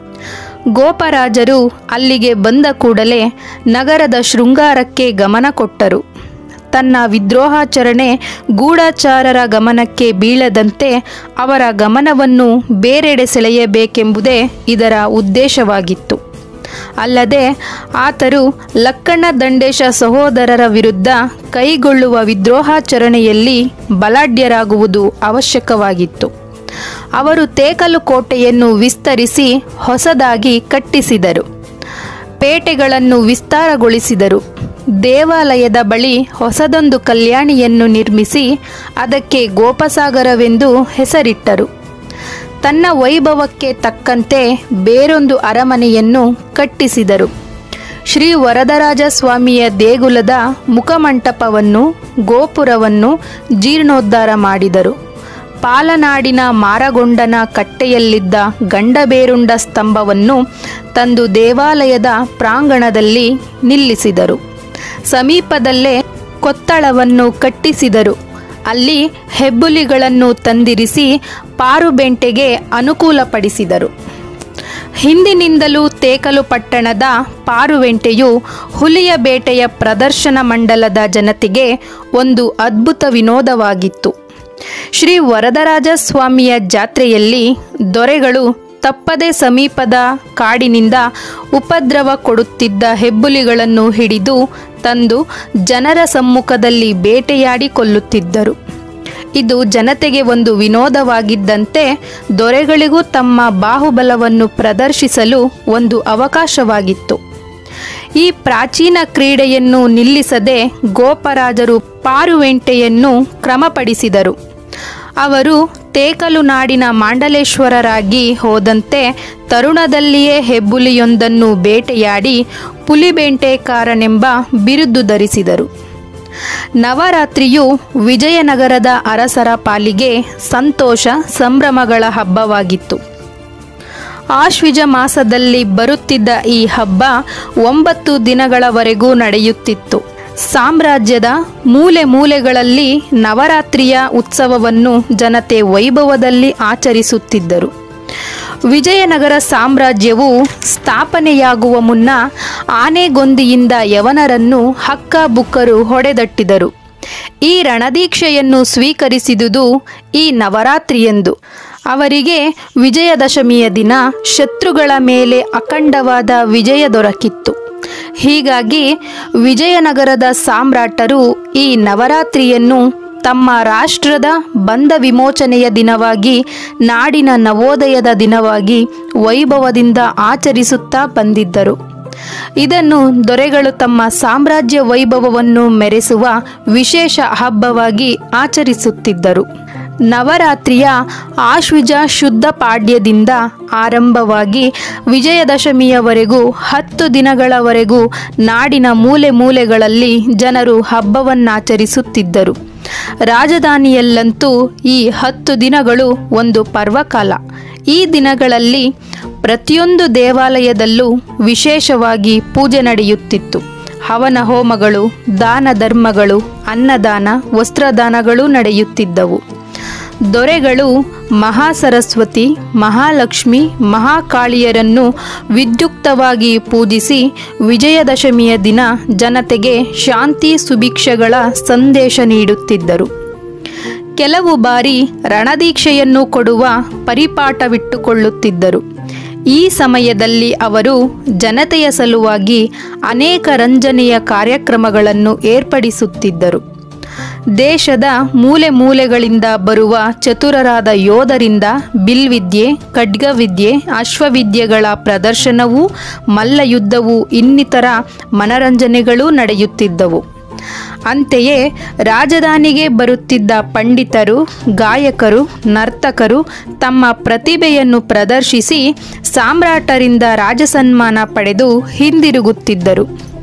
ಗೋಪರಾಜರು ಅಲ್ಲಿಗೆ ಬಂದ ಕೂಡಲೇ ನಗರದ ಶೃಂಗಾರಕ್ಕೆ ಗಮನ ಕೊಟ್ಟರು. ತನ್ನ ವಿದ್ರೋಹಾಚರಣೆ ಗೂಢಚಾರರ ಗಮನಕ್ಕೆ ಬೀಳದಂತೆ ಅವರ ಗಮನವನ್ನು ಬೇರೆಡೆ ಸೆಳೆಯಬೇಕೆಂಬುದೇ ಇದರ ಉದ್ದೇಶವಾಗಿತ್ತು. ಅಲ್ಲದೆ ಆತರು ಲಕ್ಕಣ ದಂಡೇಶ ಸಹೋದರರ ವಿರುದ್ಧ ಕೈಗೊಳ್ಳುವ ವಿದ್ರೋಹಾಚರಣೆಯಲ್ಲಿ ಬಲಾಢ್ಯರಾಗುವುದು ಅವಶ್ಯಕವಾಗಿತ್ತು. ಅವರು ತೇಕಲು ಕೋಟೆಯನ್ನು ವಿಸ್ತರಿಸಿ ಹೊಸದಾಗಿ ಕಟ್ಟಿಸಿದರು. ಪೇಟೆಗಳನ್ನು ವಿಸ್ತಾರಗೊಳಿಸಿದರು. ದೇವಾಲಯದ ಬಳಿ ಹೊಸದೊಂದು ಕಲ್ಯಾಣಿಯನ್ನು ನಿರ್ಮಿಸಿ ಅದಕ್ಕೆ ಗೋಪಸಾಗರವೆಂದು ಹೆಸರಿಟ್ಟರು. ತನ್ನ ವೈಭವಕ್ಕೆ ತಕ್ಕಂತೆ ಬೇರೊಂದು ಅರಮನೆಯನ್ನು ಕಟ್ಟಿಸಿದರು. ಶ್ರೀ ವರದರಾಜ ಸ್ವಾಮಿಯ ದೇಗುಲದ ಮುಖಮಂಟಪವನ್ನು ಗೋಪುರವನ್ನು ಜೀರ್ಣೋದ್ಧಾರ ಮಾಡಿದರು. ಪಾಲನಾಡಿನ ಮಾರಗೊಂಡನ ಕಟ್ಟೆಯಲ್ಲಿದ್ದ ಗಂಡಬೇರುಂಡ ಸ್ತಂಭವನ್ನು ತಂದು ದೇವಾಲಯದ ಪ್ರಾಂಗಣದಲ್ಲಿ ನಿಲ್ಲಿಸಿದರು. ಸಮೀಪದಲ್ಲೇ ಕೊತ್ತಳವನ್ನು ಕಟ್ಟಿಸಿದರು. ಅಲ್ಲಿ ಹೆಬ್ಬುಲಿಗಳನ್ನು ತಂದಿರಿಸಿ ಪಾರುಬೆಂಟೆಗೆ ಅನುಕೂಲಪಡಿಸಿದರು. ಹಿಂದಿನಿಂದಲೂ ತೇಕಲು ಪಟ್ಟಣದ ಪಾರುವೆಂಟೆಯು ಹುಲಿಯ ಬೇಟೆಯ ಪ್ರದರ್ಶನ ಮಂಡಲದ ಜನತೆಗೆ ಒಂದು ಅದ್ಭುತ ವಿನೋದವಾಗಿತ್ತು. ಶ್ರೀ ವರದರಾಜ ಸ್ವಾಮಿಯ ಜಾತ್ರೆಯಲ್ಲಿ ದೊರೆಗಳು ತಪ್ಪದೆ ಸಮೀಪದ ಕಾಡಿನಿಂದ ಉಪದ್ರವ ಕೊಡುತ್ತಿದ್ದ ಹೆಬ್ಬುಲಿಗಳನ್ನು ಹಿಡಿದು ತಂದು ಜನರ ಸಮ್ಮುಖದಲ್ಲಿ ಬೇಟೆಯಾಡಿ ಕೊಲ್ಲುತ್ತಿದ್ದರು. ಇದು ಜನತೆಗೆ ಒಂದು ವಿನೋದವಾಗಿದ್ದಂತೆ ದೊರೆಗಳಿಗೂ ತಮ್ಮ ಬಾಹುಬಲವನ್ನು ಪ್ರದರ್ಶಿಸಲು ಒಂದು ಅವಕಾಶವಾಗಿತ್ತು. ಈ ಪ್ರಾಚೀನ ಕ್ರೀಡೆಯನ್ನು ನಿಲ್ಲಿಸದೆ ಗೋಪರಾಜರು ಪಾರುವೆಂಟೆಯನ್ನು ಕ್ರಮಪಡಿಸಿದರು. ಅವರು ತೇಕಲು ನಾಡಿನ ಮಾಂಡಲೇಶ್ವರರಾಗಿ ಹೋದಂತೆ ತರುಣದಲ್ಲಿಯೇ ಹೆಬ್ಬುಲಿಯೊಂದನ್ನು ಬೇಟೆಯಾಡಿ ಪುಲಿಬೇಟೆಕಾರನೆಂಬ ಬಿರುದು ಧರಿಸಿದರು. ನವರಾತ್ರಿಯು ವಿಜಯನಗರದ ಅರಸರ ಪಾಲಿಗೆ ಸಂತೋಷ ಸಂಭ್ರಮಗಳ ಹಬ್ಬವಾಗಿತ್ತು. ಆಶ್ವಿಜ ಮಾಸದಲ್ಲಿ ಬರುತ್ತಿದ್ದ ಈ ಹಬ್ಬ 9 ದಿನಗಳವರೆಗೂ ನಡೆಯುತ್ತಿತ್ತು. ಸಾಮ್ರಾಜ್ಯದ ಮೂಲೆ ಮೂಲೆಗಳಲ್ಲಿ ನವರಾತ್ರಿಯ ಉತ್ಸವವನ್ನು ಜನತೆ ವೈಭವದಲ್ಲಿ ಆಚರಿಸುತ್ತಿದ್ದರು. ವಿಜಯನಗರ ಸಾಮ್ರಾಜ್ಯವು ಸ್ಥಾಪನೆಯಾಗುವ ಮುನ್ನ ಆನೆಗೊಂದಿಯಿಂದ ಯವನರನ್ನು ಹಕ್ಕಬುಕ್ಕರು ಹೊಡೆದಟ್ಟಿದರು. ಈ ರಣದೀಕ್ಷೆಯನ್ನು ಸ್ವೀಕರಿಸಿದುದು ಈ ನವರಾತ್ರಿಯೆಂದು. ಅವರಿಗೆ ವಿಜಯದಶಮಿಯ ದಿನ ಶತ್ರುಗಳ ಮೇಲೆ ಅಖಂಡವಾದ ವಿಜಯ ದೊರಕಿತ್ತು. ಹೀಗಾಗಿ ವಿಜಯನಗರದ ಸಾಮ್ರಾಟರು ಈ ನವರಾತ್ರಿಯನ್ನು ತಮ್ಮ ರಾಷ್ಟ್ರದ ಬಂಧ ವಿಮೋಚನೆಯ ದಿನವಾಗಿ, ನಾಡಿನ ನವೋದಯದ ದಿನವಾಗಿ ವೈಭವದಿಂದ ಆಚರಿಸುತ್ತಾ ಬಂದಿದ್ದರು. ಇದನ್ನು ದೊರೆಗಳು ತಮ್ಮ ಸಾಮ್ರಾಜ್ಯ ವೈಭವವನ್ನು ಮೆರೆಸುವ ವಿಶೇಷ ಹಬ್ಬವಾಗಿ ಆಚರಿಸುತ್ತಿದ್ದರು. ನವರಾತ್ರಿಯ ಆಶ್ವಿಜ ಶುದ್ಧ ಪಾಡ್ಯದಿಂದ ಆರಂಭವಾಗಿ ವಿಜಯದಶಮಿಯವರೆಗೂ 10 ದಿನಗಳವರೆಗೂ ನಾಡಿನ ಮೂಲೆ ಮೂಲೆಗಳಲ್ಲಿ ಜನರು ಹಬ್ಬವನ್ನಾಚರಿಸುತ್ತಿದ್ದರು. ರಾಜಧಾನಿಯಲ್ಲಂತೂ ಈ 10 ದಿನಗಳು ಒಂದು ಪರ್ವಕಾಲ. ಈ ದಿನಗಳಲ್ಲಿ ಪ್ರತಿಯೊಂದು ದೇವಾಲಯದಲ್ಲೂ ವಿಶೇಷವಾಗಿ ಪೂಜೆ ನಡೆಯುತ್ತಿತ್ತು. ಹವನ ಹೋಮಗಳು, ದಾನ ಧರ್ಮಗಳು, ಅನ್ನದಾನ, ವಸ್ತ್ರದಾನಗಳು ನಡೆಯುತ್ತಿದ್ದವು. ದೊರೆಗಳು ಮಹಾಸರಸ್ವತಿ, ಮಹಾಲಕ್ಷ್ಮಿ, ಮಹಾಕಾಳಿಯರನ್ನು ವಿದ್ಯುಕ್ತವಾಗಿ ಪೂಜಿಸಿ ವಿಜಯದಶಮಿಯ ದಿನ ಜನತೆಗೆ ಶಾಂತಿ ಸುಭಿಕ್ಷಗಳ ಸಂದೇಶ ನೀಡುತ್ತಿದ್ದರು. ಕೆಲವು ಬಾರಿ ರಣದೀಕ್ಷೆಯನ್ನು ಕೊಡುವ ಪರಿಪಾಠವಿಟ್ಟುಕೊಳ್ಳುತ್ತಿದ್ದರು. ಈ ಸಮಯದಲ್ಲಿ ಅವರು ಜನತೆಯ ಸಲುವಾಗಿ ಅನೇಕ ರಂಜನೆಯ ಕಾರ್ಯಕ್ರಮಗಳನ್ನು ಏರ್ಪಡಿಸುತ್ತಿದ್ದರು. ದೇಶದ ಮೂಲೆ ಮೂಲೆಗಳಿಂದ ಬರುವ ಚತುರರಾದ ಯೋಧರಿಂದ ಬಿಲ್ವಿದ್ಯೆ, ಖಡ್ಗವಿದ್ಯೆ, ಅಶ್ವವಿದ್ಯೆಗಳ ಪ್ರದರ್ಶನವೂ, ಮಲ್ಲಯುದ್ಧವೂ ಇನ್ನಿತರ ಮನರಂಜನೆಗಳೂ ನಡೆಯುತ್ತಿದ್ದವು. ಅಂತೆಯೇ ರಾಜಧಾನಿಗೆ ಬರುತ್ತಿದ್ದ ಪಂಡಿತರು, ಗಾಯಕರು, ನರ್ತಕರು ತಮ್ಮ ಪ್ರತಿಭೆಯನ್ನು ಪ್ರದರ್ಶಿಸಿ ಸಾಮ್ರಾಟರಿಂದ ರಾಜಸನ್ಮಾನ ಪಡೆದು ಹಿಂದಿರುಗುತ್ತಿದ್ದರು.